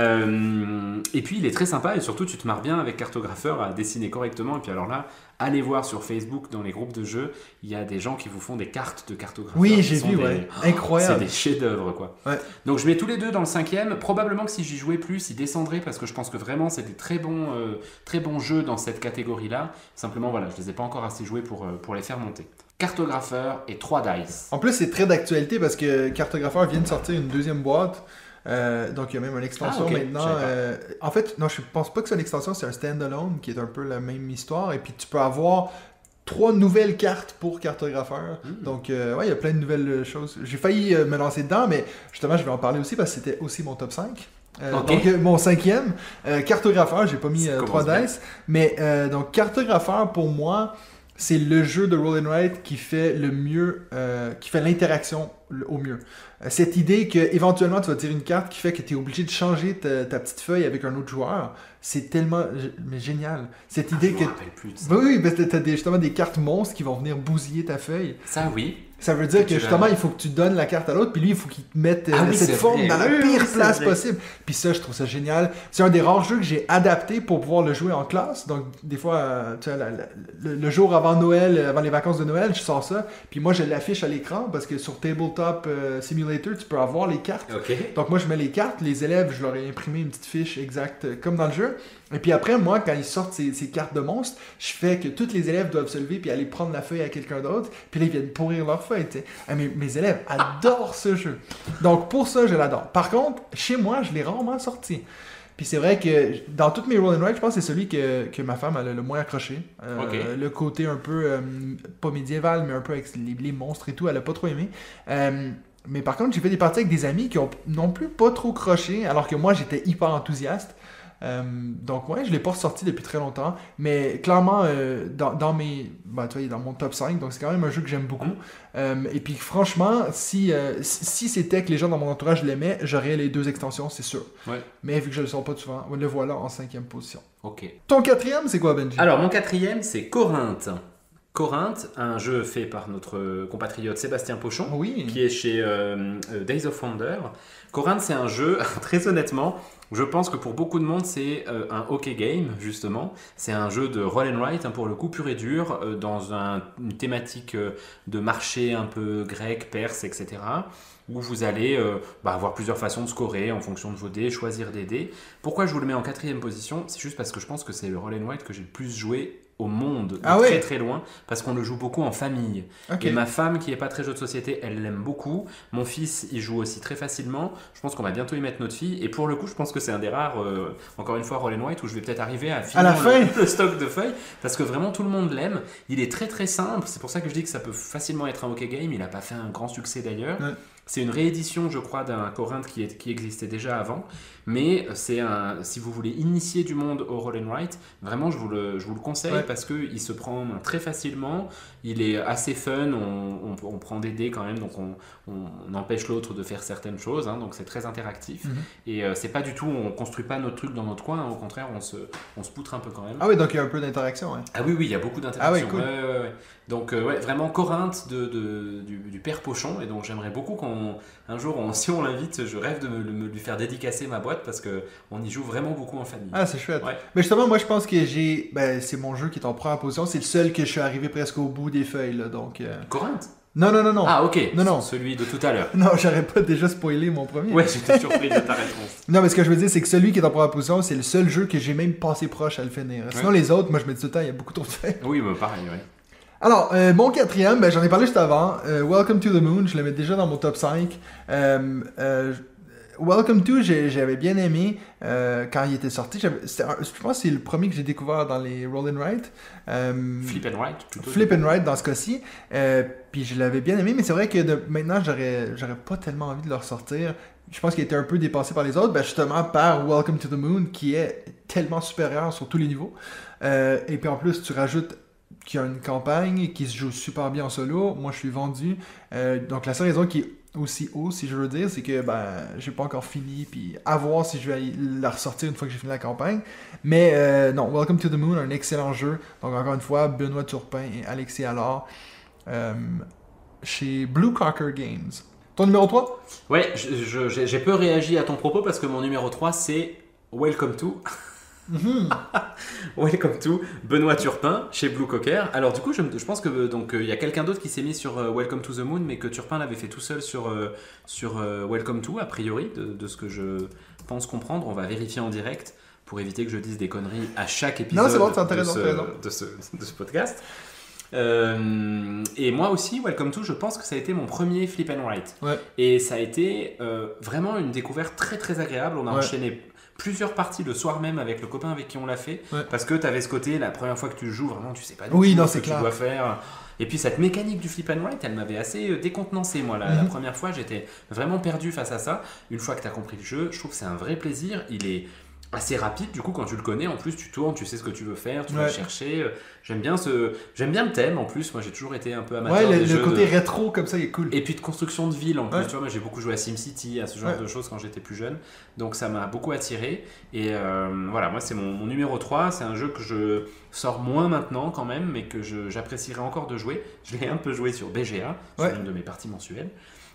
Euh, et puis il est très sympa et surtout tu te marres bien avec Cartographeur à dessiner correctement. Et puis alors là, allez voir sur Facebook dans les groupes de jeux, il y a des gens qui vous font des cartes de Cartographeur. Oui, j'ai vu, des... ouais. Incroyable. C'est des chefs-d'œuvre, quoi. Ouais. Donc je mets tous les deux dans le cinquième. Probablement que si j'y jouais plus, ils descendraient parce que je pense que vraiment c'est des très bons, euh, très bons jeux dans cette catégorie-là. Simplement, voilà, je les ai pas encore assez joués pour, euh, pour les faire monter. Cartographeur et trois dice. En plus, c'est très d'actualité parce que Cartographeur vient de sortir une deuxième boîte. Euh, donc, il y a même une extension ah, okay. maintenant. Euh, en fait, non, je pense pas que c'est une extension, c'est un standalone qui est un peu la même histoire. Et puis, tu peux avoir trois nouvelles cartes pour Cartographeur. Mm. Donc, euh, ouais, il y a plein de nouvelles choses. J'ai failli euh, me lancer dedans, mais justement, je vais en parler aussi parce que c'était aussi mon top cinq. Euh, okay. Donc, euh, mon cinquième, euh, Cartographeur, j'ai pas mis euh, trois dice. Mais, euh, donc, Cartographeur, pour moi, c'est le jeu de Roll and Write qui fait le mieux, euh, qui fait l'interaction au mieux. Euh, cette idée que éventuellement tu vas tirer une carte qui fait que tu es obligé de changer ta, ta petite feuille avec un autre joueur, c'est tellement mais génial. Cette idée ah, je que me rappelle plus de ça. Oui, oui, parce que tu as des, justement des cartes monstres qui vont venir bousiller ta feuille. Ça oui. Ça veut dire que, que justement, il faut que tu donnes la carte à l'autre, puis lui, il faut qu'il te mette ah, euh, oui, cette forme vrai. dans la oui, pire oui, place vrai. possible. Puis ça, je trouve ça génial. C'est un des rares jeux que j'ai adapté pour pouvoir le jouer en classe. Donc, des fois, euh, tu vois, la, la, le, le jour avant Noël, avant les vacances de Noël, je sors ça. Puis moi, je l'affiche à l'écran parce que sur Tabletop euh, Simulator, tu peux avoir les cartes. Okay. Donc, moi, je mets les cartes. Les élèves, je leur ai imprimé une petite fiche exacte euh, comme dans le jeu. Et puis après, moi, quand ils sortent ces, ces cartes de monstres, je fais que tous les élèves doivent se lever puis aller prendre la feuille à quelqu'un d'autre. Puis là, ils viennent pourrir leur feuille. Ah, mes, mes élèves adorent ce jeu. Donc, pour ça, je l'adore. Par contre, chez moi, je l'ai rarement sorti. Puis c'est vrai que dans toutes mes roll and write, je pense que c'est celui que, que ma femme a le, le moins accroché. Euh, okay. Le côté un peu, euh, pas médiéval, mais un peu avec les, les monstres et tout, elle a pas trop aimé. Euh, mais par contre, j'ai fait des parties avec des amis qui ont non plus pas trop croché, alors que moi, j'étais hyper enthousiaste. Euh, donc ouais, je l'ai pas ressorti depuis très longtemps, mais clairement euh, dans, dans mes, ben, tu vois, il est dans mon top cinq, donc c'est quand même un jeu que j'aime beaucoup. Mm. Euh, et puis franchement, si, euh, si c'était que les gens dans mon entourage l'aimaient, j'aurais les deux extensions, c'est sûr. Ouais. Mais vu que je le sors pas souvent, le voilà en cinquième position. Ok. Ton quatrième, c'est quoi, Benji? Alors mon quatrième, c'est Corinthe. Corinthe, un jeu fait par notre compatriote Sébastien Pochon, oui. qui est chez euh, Days of Wonder. Corinthe, c'est un jeu, très honnêtement, je pense que pour beaucoup de monde, c'est euh, un hockey game, justement. C'est un jeu de roll and write, hein, pour le coup, pur et dur, euh, dans un, une thématique euh, de marché un peu grec, perse, et cetera, où vous allez euh, bah, avoir plusieurs façons de scorer en fonction de vos dés, choisir des dés. Pourquoi je vous le mets en quatrième position? C'est juste parce que je pense que c'est le roll and write que j'ai le plus joué au monde, de ah très ouais. très loin, parce qu'on le joue beaucoup en famille. Okay. Et ma femme, qui n'est pas très jeu de société, elle l'aime beaucoup. Mon fils, il joue aussi très facilement. Je pense qu'on va bientôt y mettre notre fille. Et pour le coup, je pense que c'est un des rares, euh, encore une fois, roll and write, où je vais peut-être arriver à finir à la fin. Le, le stock de feuilles, parce que vraiment tout le monde l'aime. Il est très très simple. C'est pour ça que je dis que ça peut facilement être un hockey game. Il n'a pas fait un grand succès d'ailleurs. Ouais. C'est une réédition, je crois, d'un Corinthe qui, est, qui existait déjà avant. Mais c'est un, si vous voulez initier du monde au roll and write, vraiment, je vous le, je vous le conseille, ouais. Parce qu'il se prend très facilement. Il est assez fun. On, on, on prend des dés quand même, donc on, on empêche l'autre de faire certaines choses. Hein, donc c'est très interactif. Mm-hmm. Et euh, c'est pas du tout, on construit pas notre truc dans notre coin. Hein, au contraire, on se, on se poutre un peu quand même. Ah oui, donc il y a un peu d'interaction. Hein. Ah oui, oui, il y a beaucoup d'interaction. Ah oui, cool. Ouais, ouais, ouais. Donc euh, ouais, vraiment Corinthe de, de, du, du père Pochon. Et donc j'aimerais beaucoup qu'on, un jour, on, si on l'invite, je rêve de me, de me lui faire dédicacer ma boîte parce qu'on y joue vraiment beaucoup en famille. Ah, c'est chouette. Ouais. Mais justement, moi je pense que j'ai, ben, c'est mon jeu qui est en première position. C'est le seul que je suis arrivé presque au bout des feuilles. Là, donc, euh... Corinthe? Non, non, non, non. Ah, ok. Non, non. Celui de tout à l'heure. Non, j'aurais pas déjà spoilé mon premier. Ouais, j'étais surpris de ta réponse. Non, mais ce que je veux dire, c'est que celui qui est en première position, c'est le seul jeu que j'ai même passé proche à le finir. Sinon, ouais. Les autres, moi je me dis tout le temps, il y a beaucoup trop de feuilles. Oui, bah, pareil, oui. Alors, euh, mon quatrième, ben, j'en ai parlé juste avant. Euh, Welcome to the Moon, je le mets déjà dans mon top cinq. Euh, euh, Welcome to, j'ai, j'avais bien aimé euh, quand il était sorti. Un, je pense que c'est le premier que j'ai découvert dans les Roll and Write. Euh, Flip and Write, plutôt. Flip and Write dans ce cas-ci. Euh, puis je l'avais bien aimé, mais c'est vrai que de, maintenant, j'aurais, j'aurais pas tellement envie de le ressortir. Je pense qu'il était un peu dépassé par les autres, ben justement par Welcome to the Moon, qui est tellement supérieur sur tous les niveaux. Euh, et puis en plus, tu rajoutes qu'il y a une campagne qui se joue super bien en solo. Moi, je suis vendu. Euh, donc, la seule raison qui est aussi haut, si je veux dire, c'est que ben, j'ai pas encore fini. Puis, à voir si je vais la ressortir une fois que j'ai fini la campagne. Mais euh, non, Welcome to the Moon, un excellent jeu. Donc, encore une fois, Benoît Turpin et Alexis Allard euh, chez Blue Cocker Games. Ton numéro trois? Ouais, je- je- j'ai j'ai peu réagi à ton propos parce que mon numéro trois c'est Welcome to. Mhm. Welcome to Benoît Turpin chez Blue Cocker. Alors du coup, je, me- je pense que euh, donc il y a quelqu'un d'autre qui s'est mis sur euh, Welcome to the Moon, mais que Turpin l'avait fait tout seul sur euh, sur euh, Welcome to a priori de, de ce que je pense comprendre. On va vérifier en direct pour éviter que je dise des conneries à chaque épisode Non, c'est bon, c'est de, intéressant, ce, t'as raison. de, ce, de ce podcast. Euh, et moi aussi, Welcome to, je pense que ça a été mon premier flip and write. Ouais. Et ça a été euh, vraiment une découverte très très agréable. On a Ouais. enchaîné plusieurs parties le soir même avec le copain avec qui on l'a fait. Ouais. Parce que tu avais ce côté, la première fois que tu joues, vraiment tu sais pas du Oui, tout non, ce c'est que clair. tu dois faire. Et puis cette mécanique du flip and write, elle m'avait assez euh, décontenancé moi. La, la Mhm. première fois, j'étais vraiment perdu face à ça. Une fois que tu as compris le jeu, je trouve que c'est un vrai plaisir. Il est assez rapide, du coup quand tu le connais, en plus tu tournes, tu sais ce que tu veux faire, tu vas Ouais. chercher. J'aime bien ce, j'aime bien le thème en plus. Moi j'ai toujours été un peu amateur Ouais, le, des le jeux côté de- rétro comme ça, il est cool. et puis de construction de ville en plus, Ouais. tu vois, moi j'ai beaucoup joué à SimCity, à ce genre Ouais. de choses quand j'étais plus jeune, donc ça m'a beaucoup attiré. Et euh, voilà, moi c'est mon, mon numéro trois, c'est un jeu que je sors moins maintenant quand même, mais que je- j'apprécierais encore de jouer. Je l'ai un peu joué sur B G A, sur Ouais. une de mes parties mensuelles.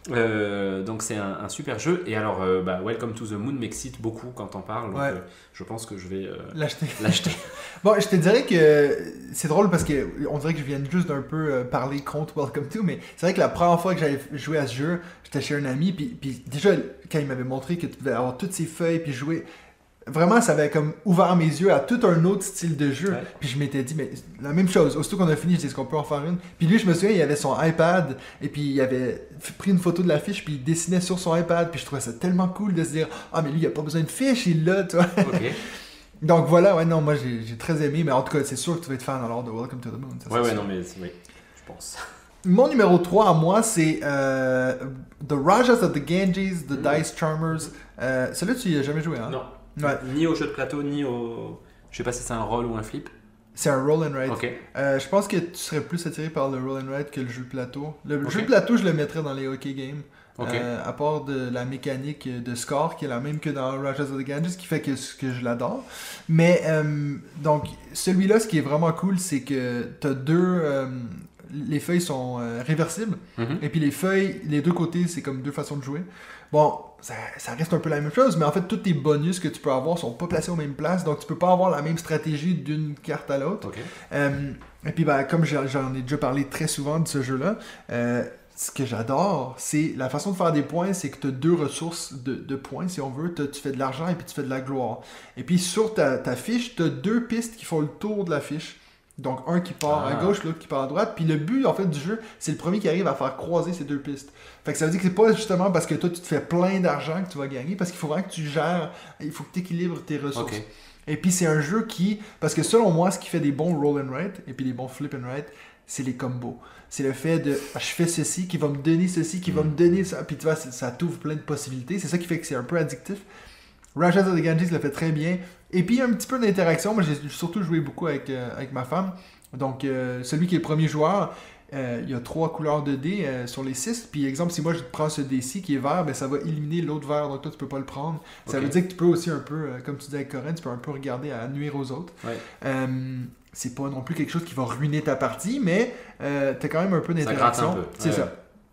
Euh, donc c'est un, un super jeu. Et alors, euh, bah, Welcome to the Moon m'excite beaucoup quand on parle, donc Ouais. euh, je pense que je vais euh, L'acheter. l'acheter. Bon, je te dirais que c'est drôle parce que on dirait que je viens juste d'un peu euh, parler contre Welcome to, mais c'est vrai que la première fois que j'avais joué à ce jeu, j'étais chez un ami, puis, puis déjà, quand il m'avait montré que tu devais avoir toutes ces feuilles, puis jouer, vraiment, ça avait comme ouvert mes yeux à tout un autre style de jeu. Ouais. Puis je m'étais dit, mais la même chose, aussitôt qu'on a fini, je dis, est-ce qu'on peut en faire une? Puis lui, je me souviens, il avait son iPad, et puis il avait f- pris une photo de la fiche, puis il dessinait sur son iPad, puis je trouvais ça tellement cool de se dire, ah, mais lui, il a pas besoin de fiche, il l'a, tu vois. Ok. Donc voilà, ouais, non, moi j'ai j'ai très aimé, mais en tout cas, c'est sûr que tu vas être fan alors de Welcome to the Moon. ça, Ouais, c'est ouais, sûr. non, mais c'est- oui, je pense. Mon numéro trois à moi, c'est euh, The Rajas of the Ganges, The Mm. Dice Charmers. Euh, Celui-là, tu y as jamais joué, hein? Non. Ouais. Ni au jeu de plateau, ni au. Je sais pas si c'est un roll ou un flip. C'est un roll and write. Ok. Euh, je pense que tu serais plus attiré par le roll and write que le jeu de plateau. Le Ok. jeu de plateau, je le mettrais dans les hockey games. Ok. Euh, à part de la mécanique de score qui est la même que dans Rajas of the Ganges, qui fait que, que je l'adore. Mais euh, donc, celui-là, ce qui est vraiment cool, c'est que tu as deux. euh, les feuilles sont euh, réversibles. Mhm. Et puis les feuilles, les deux côtés, c'est comme deux façons de jouer. Bon, ça, ça reste un peu la même chose, mais en fait, tous tes bonus que tu peux avoir sont pas placés aux mêmes places, donc tu peux pas avoir la même stratégie d'une carte à l'autre. Ok. Euh, et puis, ben, comme j'en j'en ai déjà parlé très souvent de ce jeu-là, euh, ce que j'adore, c'est la façon de faire des points, c'est que tu as deux ressources de, de points, si on veut. T'as- tu fais de l'argent et puis tu fais de la gloire. Et puis, sur ta, ta fiche, tu as deux pistes qui font le tour de la fiche. Donc, un qui part Ah. à gauche, l'autre qui part à droite. Puis le but, en fait, du jeu, c'est le premier qui arrive à faire croiser ces deux pistes. Fait que ça veut dire que c'est pas justement parce que toi, tu te fais plein d'argent que tu vas gagner, parce qu'il faut vraiment que tu gères, il faut que tu équilibres tes ressources. Ok. Et puis, c'est un jeu qui, parce que selon moi, ce qui fait des bons roll and write et puis des bons flip and write, c'est les combos. C'est le fait de, ah, je fais ceci, qui va me donner ceci, qui va Mm. me donner ça. Puis tu vois, c'est- ça t'ouvre plein de possibilités. C'est ça qui fait que c'est un peu addictif. Rajas of the Ganges le fait très bien. Et puis, il y a un petit peu d'interaction. Moi, j'ai surtout joué beaucoup avec, euh, avec ma femme. Donc, euh, celui qui est le premier joueur, euh, il y a trois couleurs de dés euh, sur les six. Puis, exemple, si moi je prends ce dé-ci qui est vert, ben, ça va éliminer l'autre vert. Donc, toi, tu peux pas le prendre. Ça Ok. veut dire que tu peux aussi un peu, euh, comme tu disais avec Corinne, tu peux un peu regarder à nuire aux autres. Ouais. Euh, c'est pas non plus quelque chose qui va ruiner ta partie, mais euh, t'as quand même un peu Ça gratte d'interaction. un peu. C'est Ouais. ça.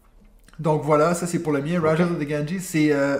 Donc voilà, ça c'est pour le mien. Rajas of the Ganges, c'est euh,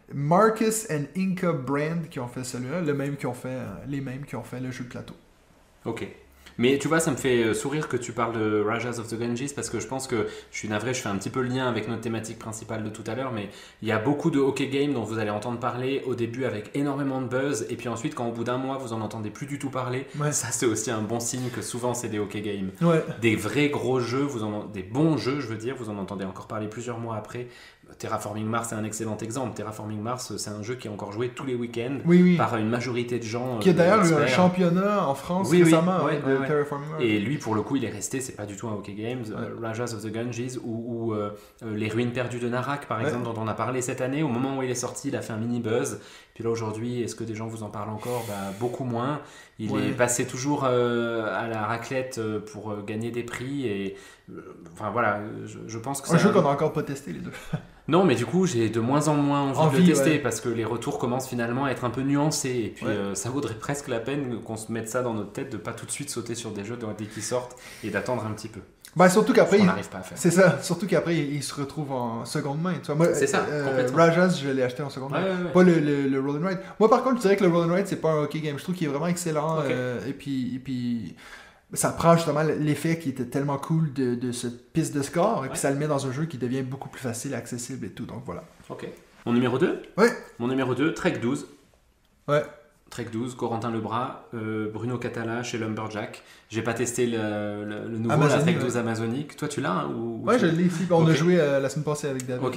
Marcus and Inca Brand qui ont fait celui-là, le même qui ont fait, euh, les mêmes qui ont fait le jeu de plateau. Ok. Mais tu vois, ça me fait euh, sourire que tu parles de Rajas of the Ganges parce que je pense que, je suis navré, je fais un petit peu le lien avec notre thématique principale de tout à l'heure, mais il y a beaucoup de hockey games dont vous allez entendre parler au début avec énormément de buzz, et puis ensuite, quand au bout d'un mois, vous en entendez plus du tout parler, Ouais. ça c'est aussi un bon signe que souvent c'est des hockey games. Ouais. Des vrais gros jeux, vous en, des bons jeux, je veux dire, vous en entendez encore parler plusieurs mois après. Terraforming Mars est un excellent exemple. Terraforming Mars, c'est un jeu qui est encore joué tous les week-ends Oui, oui. par une majorité de gens. Qui a euh, d'ailleurs eu un experts. championnat en France Oui, oui, récemment ouais, hein, ouais, de ouais. Terraforming Mars. Et lui, pour le coup, il est resté, c'est pas du tout un hockey games, Ouais. euh, Rajas of the Ganges ou, ou, euh, euh, Les Ruines perdues de Narak, par Ouais. exemple, dont on a parlé cette année. Au moment où il est sorti, il a fait un mini buzz. Puis là, aujourd'hui, est-ce que des gens vous en parlent encore? Bah, beaucoup moins. Il Ouais. est passé toujours euh, à la raclette euh, pour euh, gagner des prix. Et euh, enfin voilà, je, je pense que Un c'est jeu un- qu'on a encore pas testé les deux. Non, mais du coup, j'ai de moins en moins envie, de Envie, le tester ouais. parce que les retours commencent finalement à être un peu nuancés. Et puis, Ouais. euh, ça vaudrait presque la peine qu'on se mette ça dans notre tête de pas tout de suite sauter sur des jeux dès qu'ils sortent et d'attendre un petit peu. Ben, surtout qu'après, on il- n'arrive pas à faire. c'est ça. Surtout qu'après, il, il se retrouve en seconde main. Tu vois. Moi, C'est ça, euh, complètement. Rajas, je l'ai acheté en seconde Ouais, main. ouais, ouais. Pas le, le, le Roll and Ride. Moi, par contre, je dirais que le Roll and Ride, c'est pas un hockey game. Je trouve qu'il est vraiment excellent. Ok. euh, et puis, et puis, ça prend justement l'effet qui était tellement cool de, de cette piste de score. Et Ouais. puis, ça le met dans un jeu qui devient beaucoup plus facile, accessible et tout. Donc, voilà. Ok. Mon numéro deux Ouais. Mon numéro deux, Trek douze. Ouais. Trek douze, Corentin Lebras, euh, Bruno Catala chez Lumberjack. J'ai pas testé le, le, le nouveau la Amazonie, Trek ouais. douze Amazonique. Toi, tu l'as hein, ou, ou Ouais, tu- je l'ai ici. On Ok. a joué euh, la semaine passée avec David. Ok.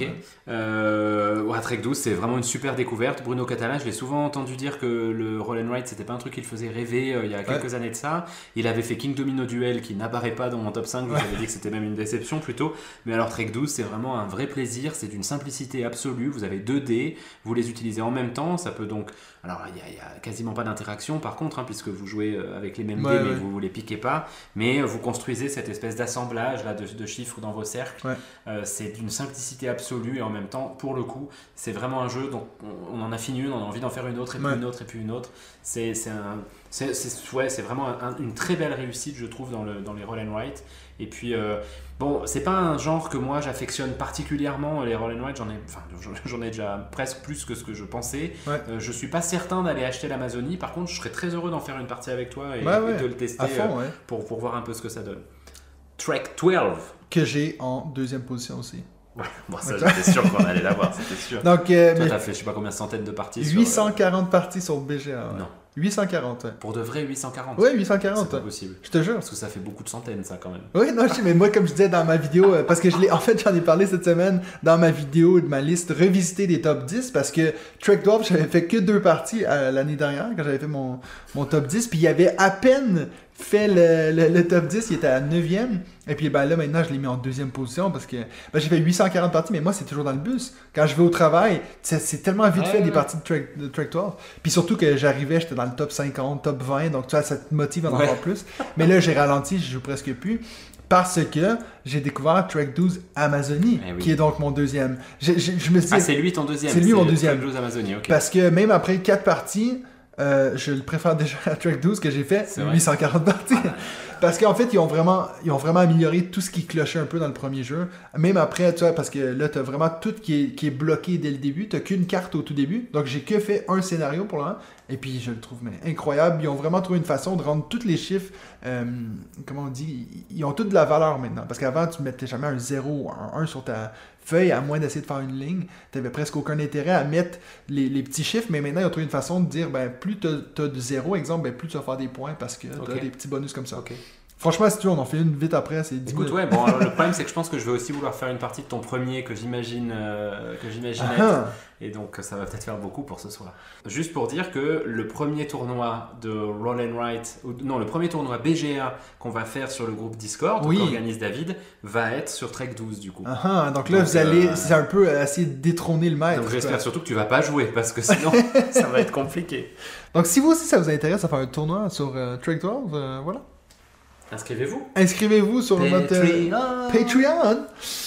Euh, ouais, Trek douze, c'est vraiment une super découverte. Bruno Catala, je l'ai souvent entendu dire que le Roll and Ride, c'était pas un truc qui le faisait rêver euh, il y a quelques années de ça. Il avait fait King Domino Duel qui n'apparaît pas dans mon top cinq. Vous Ouais. avez dit que c'était même une déception plutôt. Mais alors, Trek douze, c'est vraiment un vrai plaisir. C'est d'une simplicité absolue. Vous avez deux dés, vous les utilisez en même temps. Ça peut donc. Alors, il n'y a, a quasiment pas d'interaction par contre, hein, puisque vous jouez euh, avec les mêmes Ouais, dés, mais ouais. vous ne les piquez pas. Mais euh, vous construisez cette espèce d'assemblage là, de, de chiffres dans vos cercles. Ouais. Euh, c'est d'une simplicité absolue et en même temps, pour le coup, c'est vraiment un jeu. Donc, on, on en a fini une, on a envie d'en faire une autre, et puis Ouais. une autre, et puis une autre. C'est c'est un- c'est- c'est- ouais, c'est vraiment un- une très belle réussite, je trouve, dans, le, dans les roll and write. Et puis, euh, bon, c'est pas un genre que moi j'affectionne particulièrement, les roll and write. J'en ai, enfin, j'en- j'en ai déjà presque plus que ce que je pensais. Ouais. Euh, je suis pas certain d'aller acheter l'Amazonie. Par contre, je serais très heureux d'en faire une partie avec toi et, Ouais, et ouais. de le tester À euh, fond, ouais. pour, pour voir un peu ce que ça donne. Trek douze. Que j'ai en deuxième position aussi. Ouais, bon, ça, j'étais sûr qu'on allait l'avoir, c'était sûr. Donc, euh, Toi, mais t'as fait je sais pas combien de centaines de parties. sur, huit cent quarante parties sur B G A. euh, Ouais. Non, huit cent quarante, ouais. pour de vrai, huit cent quarante. Ouais, huit cent C'est quarante. pas ouais. possible. Je te jure. Parce que ça fait beaucoup de centaines, ça, quand même. Oui, non, je sais, mais moi, comme je disais dans ma vidéo, euh, parce que je l'ai, en fait, j'en ai parlé cette semaine dans ma vidéo de ma liste revisiter des top dix, parce que Trek douze, j'avais fait que deux parties euh, l'année dernière, quand j'avais fait mon, mon top dix, puis il y avait à peine fait le, le, le top dix, il était à neuvième, et puis ben là, maintenant, je l'ai mis en deuxième position, parce que ben, j'ai fait huit cent quarante parties, mais moi, c'est toujours dans le bus. Quand je vais au travail, c'est, c'est tellement vite Ouais, fait ouais. des parties de Trek, de Trek douze, puis surtout que j'arrivais, j'étais dans le top cinquante, top vingt, donc tu vois, ça te motive à en Ouais. avoir plus. Mais là, j'ai ralenti, je joue presque plus. Parce que j'ai découvert Trek douze Amazonie, Eh oui. qui est donc mon deuxième. J'ai- j'ai- je me suis dit, Ah, c'est lui ton deuxième. C'est lui mon deuxième. Trek douze Amazonie, ok. parce que même après quatre parties, euh, je le préfère déjà à Trek douze que j'ai fait C'est vrai. huit cent quarante parties. Parce qu'en fait, ils ont, vraiment, ils ont vraiment amélioré tout ce qui clochait un peu dans le premier jeu. Même après, tu vois, parce que là, tu as vraiment tout qui est, qui est bloqué dès le début. Tu n'as qu'une carte au tout début. Donc, j'ai que fait un scénario pour le moment. Et puis, je le trouve mais, incroyable. Ils ont vraiment trouvé une façon de rendre tous les chiffres, euh, comment on dit, ils ont toutes de la valeur maintenant. Parce qu'avant, tu mettais jamais un zéro ou un un sur ta feuille, à moins d'essayer de faire une ligne. Tu n'avais presque aucun intérêt à mettre les, les petits chiffres. Mais maintenant, ils ont trouvé une façon de dire, ben, plus tu as de zéro, exemple, ben, plus tu vas faire des points parce que tu as Ok. des petits bonus comme ça. Ok. Franchement, si tu veux, on en fait une vite après, c'est dix Écoute, minutes. ouais, bon, alors, le problème, c'est que je pense que je vais aussi vouloir faire une partie de ton premier que j'imagine euh, que j'imagine Ah, être. ah. Et donc, ça va peut-être faire beaucoup pour ce soir. Juste pour dire que le premier tournoi de Roll and Write, ou non, le premier tournoi B G A qu'on va faire sur le groupe Discord, Oui. qu'organise David, va être sur Trek douze du coup. Ah, ah, donc là, Donc, vous allez, euh, c'est un peu euh, essayer de détrôner le maître. Donc quoi. j'espère surtout que tu vas pas jouer parce que sinon ça va être compliqué. Donc si vous aussi ça vous intéresse à faire un tournoi sur euh, Trek douze, euh, voilà. Inscrivez-vous. Inscrivez-vous sur notre euh, Patreon. Patreon.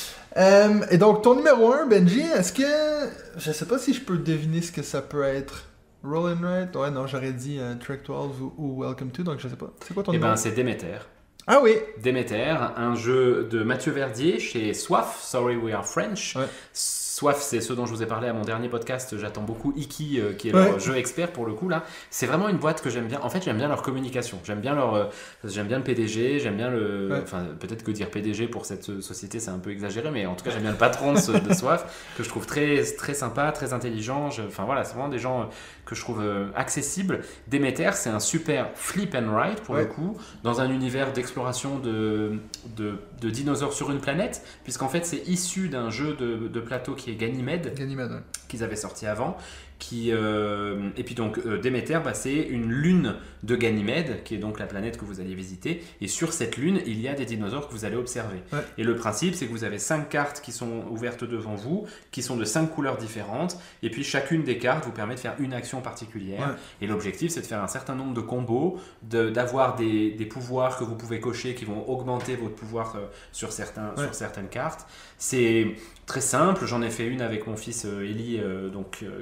Euh, et donc ton numéro un, Benji, est-ce que... Je sais pas si je peux deviner ce que ça peut être. Roll and Write? Ouais, non, j'aurais dit euh, Trek douze ou, ou Welcome to, donc je sais pas. C'est quoi ton Eh numéro ben c'est Demeter. Ah oui! Demeter, un jeu de Mathieu Verdier chez Soif, Sorry We Are French. Ouais. Soif, c'est ce dont je vous ai parlé à mon dernier podcast. J'attends beaucoup Iki, euh, qui est leur Ouais. jeu expert pour le coup là. C'est vraiment une boîte que j'aime bien. En fait, j'aime bien leur communication. J'aime bien leur, euh, j'aime bien le P D G. J'aime bien le. Ouais. Enfin, peut-être que dire P D G pour cette euh, société, c'est un peu exagéré, mais en tout cas, j'aime bien le patron de, ce- de Soif, que je trouve très, très sympa, très intelligent. Je- Enfin voilà, c'est vraiment des gens euh, que je trouve euh, accessibles. Demeter, c'est un super flip and write pour Ouais. le coup, dans un univers d'exploration de, de, de dinosaures sur une planète, puisqu'en fait, c'est issu d'un jeu de, de plateau qui est Ganymède, Ganymede, ouais. qu'ils avaient sorti avant. Qui, euh, et puis donc euh, Déméter, bah, c'est une lune de Ganymède, qui est donc la planète que vous allez visiter. Et sur cette lune, il y a des dinosaures que vous allez observer. Ouais. Et le principe, c'est que vous avez cinq cartes qui sont ouvertes devant vous, qui sont de cinq couleurs différentes. Et puis chacune des cartes vous permet de faire une action particulière. Ouais. Et l'objectif, c'est de faire un certain nombre de combos, de- d'avoir des, des pouvoirs que vous pouvez cocher qui vont augmenter votre pouvoir euh, sur, certains, Ouais. sur certaines cartes. C'est très simple. J'en ai fait une avec mon fils euh, Eli, euh, donc, euh, qui a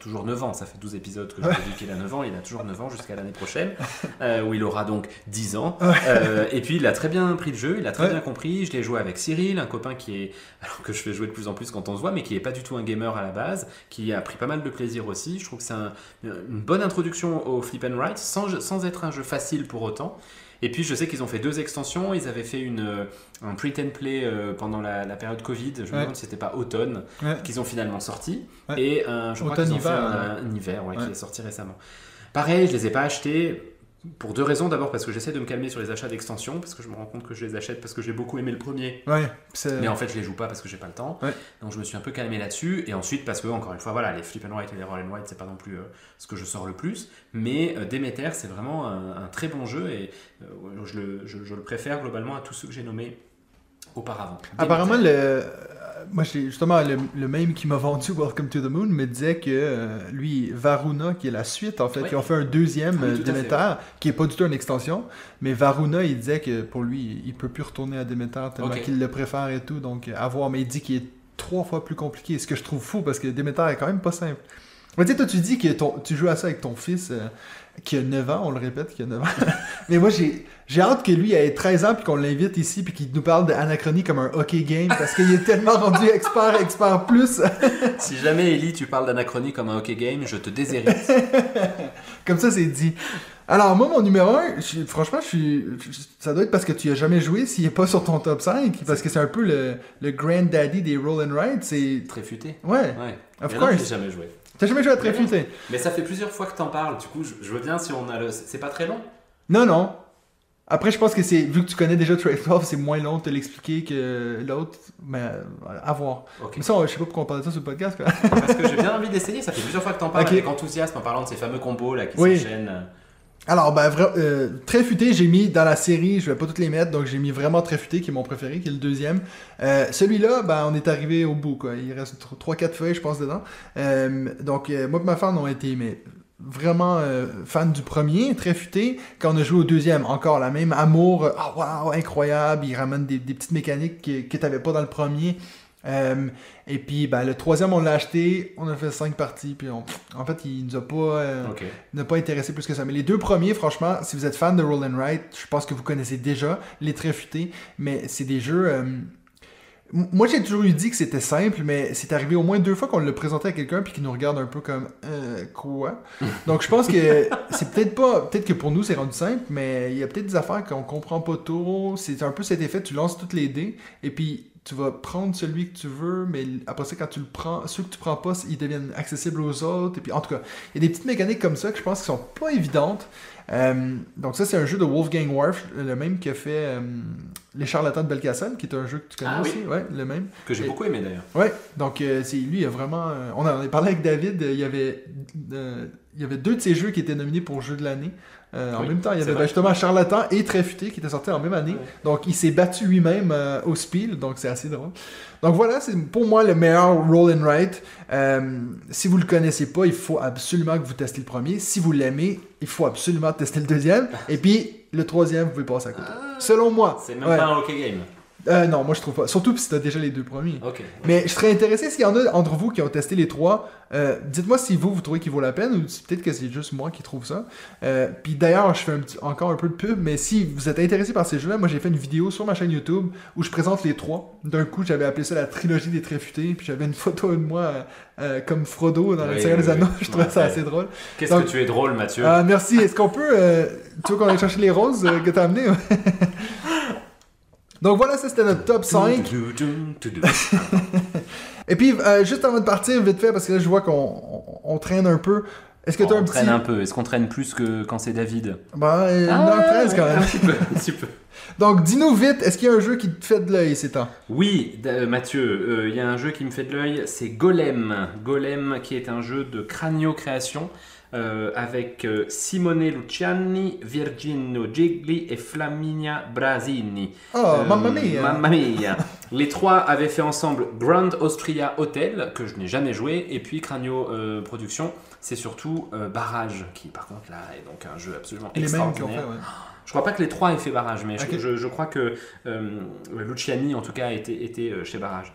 toujours neuf ans, ça fait douze épisodes que je vous ai dit qu'il a neuf ans, il a toujours neuf ans jusqu'à l'année prochaine, euh, où il aura donc dix ans. Ouais. Euh, et puis il a très bien pris le jeu, il a très Ouais. bien compris. Je l'ai joué avec Cyril, un copain qui est, alors que je fais jouer de plus en plus quand on se voit, mais qui n'est pas du tout un gamer à la base, qui a pris pas mal de plaisir aussi. Je trouve que c'est un, une bonne introduction au flip and write, sans, sans être un jeu facile pour autant. Et puis je sais qu'ils ont fait deux extensions, ils avaient fait une, euh, un pretend play euh, pendant la, la période Covid, je me Ouais. demande si c'était pas automne, Ouais. qu'ils ont finalement sorti, Ouais. et euh, je crois Automne, qu'ils ont fait hiver, un, un hiver ouais, ouais. qui est sorti récemment. Pareil, je les ai pas achetés pour deux raisons, d'abord parce que j'essaie de me calmer sur les achats d'extensions, parce que je me rends compte que je les achète parce que j'ai beaucoup aimé le premier, Ouais, c'est... mais en fait je les joue pas parce que j'ai pas le temps, Ouais. donc je me suis un peu calmé là-dessus, et ensuite parce que encore une fois voilà, les flip and write et les roll and write c'est pas non plus euh, ce que je sors le plus, mais euh, Demeter c'est vraiment un, un très bon jeu, et euh, je, le, je, je le préfère globalement à tous ceux que j'ai nommés auparavant. Apparemment, Demeter. le... euh, moi, j'ai justement le, le même qui m'a vendu Welcome to the Moon me disait que euh, lui, Varuna, qui est la suite en fait, Oui. ils ont fait un deuxième Oui, euh, tout à Demeter, qui est pas du tout une extension, mais Varuna, il disait que pour lui, il peut plus retourner à Demeter tellement Ok. qu'il le préfère et tout, donc à voir, mais il dit qu'il est trois fois plus compliqué, ce que je trouve fou parce que Demeter est quand même pas simple. Mais tu sais, toi, tu dis que ton, tu joues à ça avec ton fils euh, qui a neuf ans, on le répète, qui a neuf ans. Mais moi, j'ai, j'ai hâte que lui ait treize ans puis qu'on l'invite ici puis qu'il nous parle d'Anachronie comme un hockey game parce qu'il est tellement rendu expert, expert plus. Si jamais Ellie tu parles d'Anachronie comme un hockey game, je te déshérite. Comme ça, c'est dit. Alors, moi, mon numéro un, je, franchement, je suis, je- ça doit être parce que tu y as jamais joué s'il est pas sur ton top cinq, parce que c'est un peu le, le granddaddy des roll and ride. C'est... Très futé. Ouais, Ouais. of Mais non, je l'ai course. jamais joué. T'as jamais joué à Mais non. Tréfuté? Mais ça fait plusieurs fois que t'en parles, du coup je, je veux bien si on a le... C'est pas très long? Non, non. Après, je pense que c'est, vu que tu connais déjà Trade twelve, c'est moins long de te l'expliquer que l'autre, mais euh, à voir. Ok. Mais ça, je sais pas pourquoi on parle de ça sur le podcast. quoi. Parce que j'ai bien envie d'essayer, ça fait plusieurs fois que t'en parles Ok. avec enthousiasme en parlant de ces fameux combos là qui Oui. s'enchaînent. Alors, ben, vra- euh, très futé, j'ai mis dans la série, je vais pas toutes les mettre, donc j'ai mis vraiment très futé, qui est mon préféré, qui est le deuxième. Euh, celui-là, ben, on est arrivé au bout, quoi. Il reste trois quatre feuilles, je pense, dedans. Euh, donc, euh, moi et ma femme ont été, mais vraiment euh, fan du premier, très futé. Quand on a joué au deuxième, encore la même amour, ah waouh, incroyable, il ramène des, des petites mécaniques que, que t'avais pas dans le premier. Euh, et puis, ben, le troisième, on l'a acheté, on a fait cinq parties, puis on, en fait, il nous a pas, euh, Ok. n'a pas intéressé plus que ça. Mais les deux premiers, franchement, si vous êtes fan de Roll and Write, je pense que vous connaissez déjà les très futés, mais c'est des jeux... euh, m- Moi, j'ai toujours eu dit que c'était simple, mais c'est arrivé au moins deux fois qu'on l'a présenté à quelqu'un puis qu'il nous regarde un peu comme euh, quoi. Donc, je pense que c'est peut-être pas, peut-être que pour nous c'est rendu simple, mais il y a peut-être des affaires qu'on comprend pas trop. C'est un peu cet effet, tu lances toutes les dés et puis tu vas prendre celui que tu veux, mais après ça, quand tu le prends, ceux que tu prends pas, ils deviennent accessibles aux autres. Et puis, en tout cas, il y a des petites mécaniques comme ça que je pense qui sont pas évidentes. Euh, donc ça, c'est un jeu de Wolfgang Warf, le même qui a fait euh, Les Charlatans de Belkacem, qui est un jeu que tu connais Ah oui. aussi. Ouais, le même. Que j'ai Et- beaucoup aimé d'ailleurs. Ouais, donc euh, c'est lui, il a vraiment. euh, on en a parlé avec David, euh, il y avait, euh, il y avait deux de ces jeux qui étaient nominés pour jeu de l'année. Euh, en Oui, même temps, il y c'est avait vrai. ben, justement Charlatan et Très Futé qui étaient sortis en même année. Ouais. Donc il s'est battu lui-même euh, au Spiel, donc c'est assez drôle. Donc voilà, c'est pour moi le meilleur roll and write. Euh, si vous le connaissez pas, il faut absolument que vous testiez le premier. Si vous l'aimez, il faut absolument tester le deuxième. Et puis le troisième, vous pouvez passer à côté. Ah, Selon moi. c'est même Ouais. pas un hockey game. Euh, non, moi je trouve pas. Surtout si t'as déjà les deux premiers. Ok. Mais je serais intéressé s'il y en a entre vous qui ont testé les trois. Euh, dites-moi si vous, vous trouvez qu'il vaut la peine ou si peut-être que c'est juste moi qui trouve ça. Euh, Puis d'ailleurs, je fais un petit- encore un peu de pub, mais si vous êtes intéressé par ces jeux-là, moi j'ai fait une vidéo sur ma chaîne YouTube où je présente les trois. D'un coup, j'avais appelé ça la trilogie des Tréfutés, puis j'avais une photo de moi euh, euh, comme Frodo dans Oui, le Seigneur oui, des Anneaux. oui. Je trouvais Ouais, ça ouais. assez drôle. Qu'est-ce Donc- que tu es drôle, Mathieu. Ah, merci. Est-ce qu'on peut. euh, tu veux qu'on aille chercher les roses euh, que t'as amenées? Donc voilà, ça c'était notre top cinq. Tudou, tudou, tudou. Et puis, euh, juste avant de partir, vite fait, parce que là, je vois qu'on on, on traîne un peu. Est-ce que tu as On un traîne petit... un peu. Est-ce qu'on traîne plus que quand c'est David? Ben, euh, Ah, une heure treize quand ouais, même. Un petit peu, un petit peu. Donc, dis-nous vite, est-ce qu'il y a un jeu qui te fait de l'œil ces temps? Oui, d- euh, Mathieu, euh, il y a un jeu qui me fait de l'œil, c'est Golem. Golem, qui est un jeu de Cranio-création euh, avec euh, Simone Luciani, Virginio Gigli et Flaminia Brasini. Oh, Euh, mamma mia! Mamma mia. Les trois avaient fait ensemble Grand Austria Hotel, que je n'ai jamais joué, et puis Cranio euh, Productions. C'est surtout euh, Barrage, qui par contre là est donc un jeu absolument Les mêmes qui ont extraordinaire. fait, ouais. Je crois pas que les trois aient fait Barrage, mais je- Ok. je, je crois que euh, Luciani en tout cas était, était euh, chez Barrage.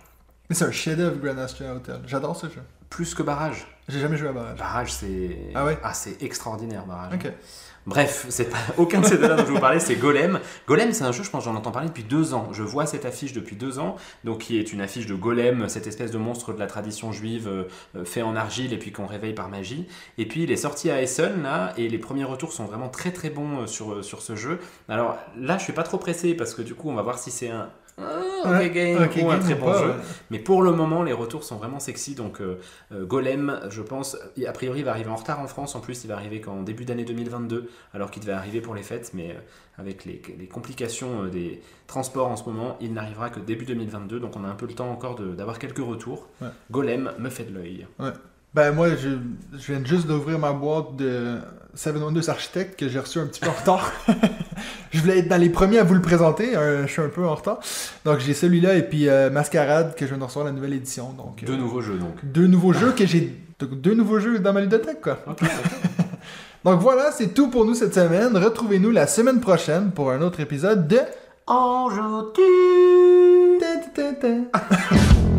Mais c'est un chef-d'œuvre, Grand Austria Hotel. J'adore ce jeu. Plus que Barrage. J'ai jamais joué à Barrage. Barrage, c'est ah ouais? ah, c'est extraordinaire, Barrage. Ok. Bref, c'est pas aucun de ces deux-là dont je vais vous parler, c'est Golem. Golem, c'est un jeu, je pense, j'en entends parler depuis deux ans. Je vois cette affiche depuis deux ans, donc qui est une affiche de Golem, cette espèce de monstre de la tradition juive euh, fait en argile et puis qu'on réveille par magie. Et puis il est sorti à Essen là, et les premiers retours sont vraiment très très bons sur sur ce jeu. Alors là, je suis pas trop pressé parce que du coup, on va voir si c'est un Ah, ok ouais, game okay ou un game très ou bon pas, jeu. ouais. Mais pour le moment, les retours sont vraiment sexy. Donc euh, euh, Golem, je pense, a priori, il va arriver en retard en France. En plus, il va arriver qu'en début d'année deux mille vingt-deux, alors qu'il devait arriver pour les fêtes. Mais euh, avec les, les complications euh, des transports en ce moment, il n'arrivera que début deux mille vingt-deux. Donc on a un peu le temps encore de, d'avoir quelques retours. Ouais. Golem me fait de l'œil. Ouais. Ben moi, je, je viens juste d'ouvrir ma boîte de Seven Wonders Architect que j'ai reçu un petit peu en retard. Je voulais être dans les premiers à vous le présenter, euh, je suis un peu en retard. Donc j'ai celui-là et puis euh, Mascarade que je viens de recevoir la nouvelle édition. Donc, Deux euh, nouveaux jeux donc. Deux nouveaux jeux que j'ai... Deux nouveaux jeux dans ma ludothèque quoi. Ok, ok. Donc voilà, c'est tout pour nous cette semaine. Retrouvez-nous la semaine prochaine pour un autre épisode de... Enjeu. Ta, ta, ta, ta.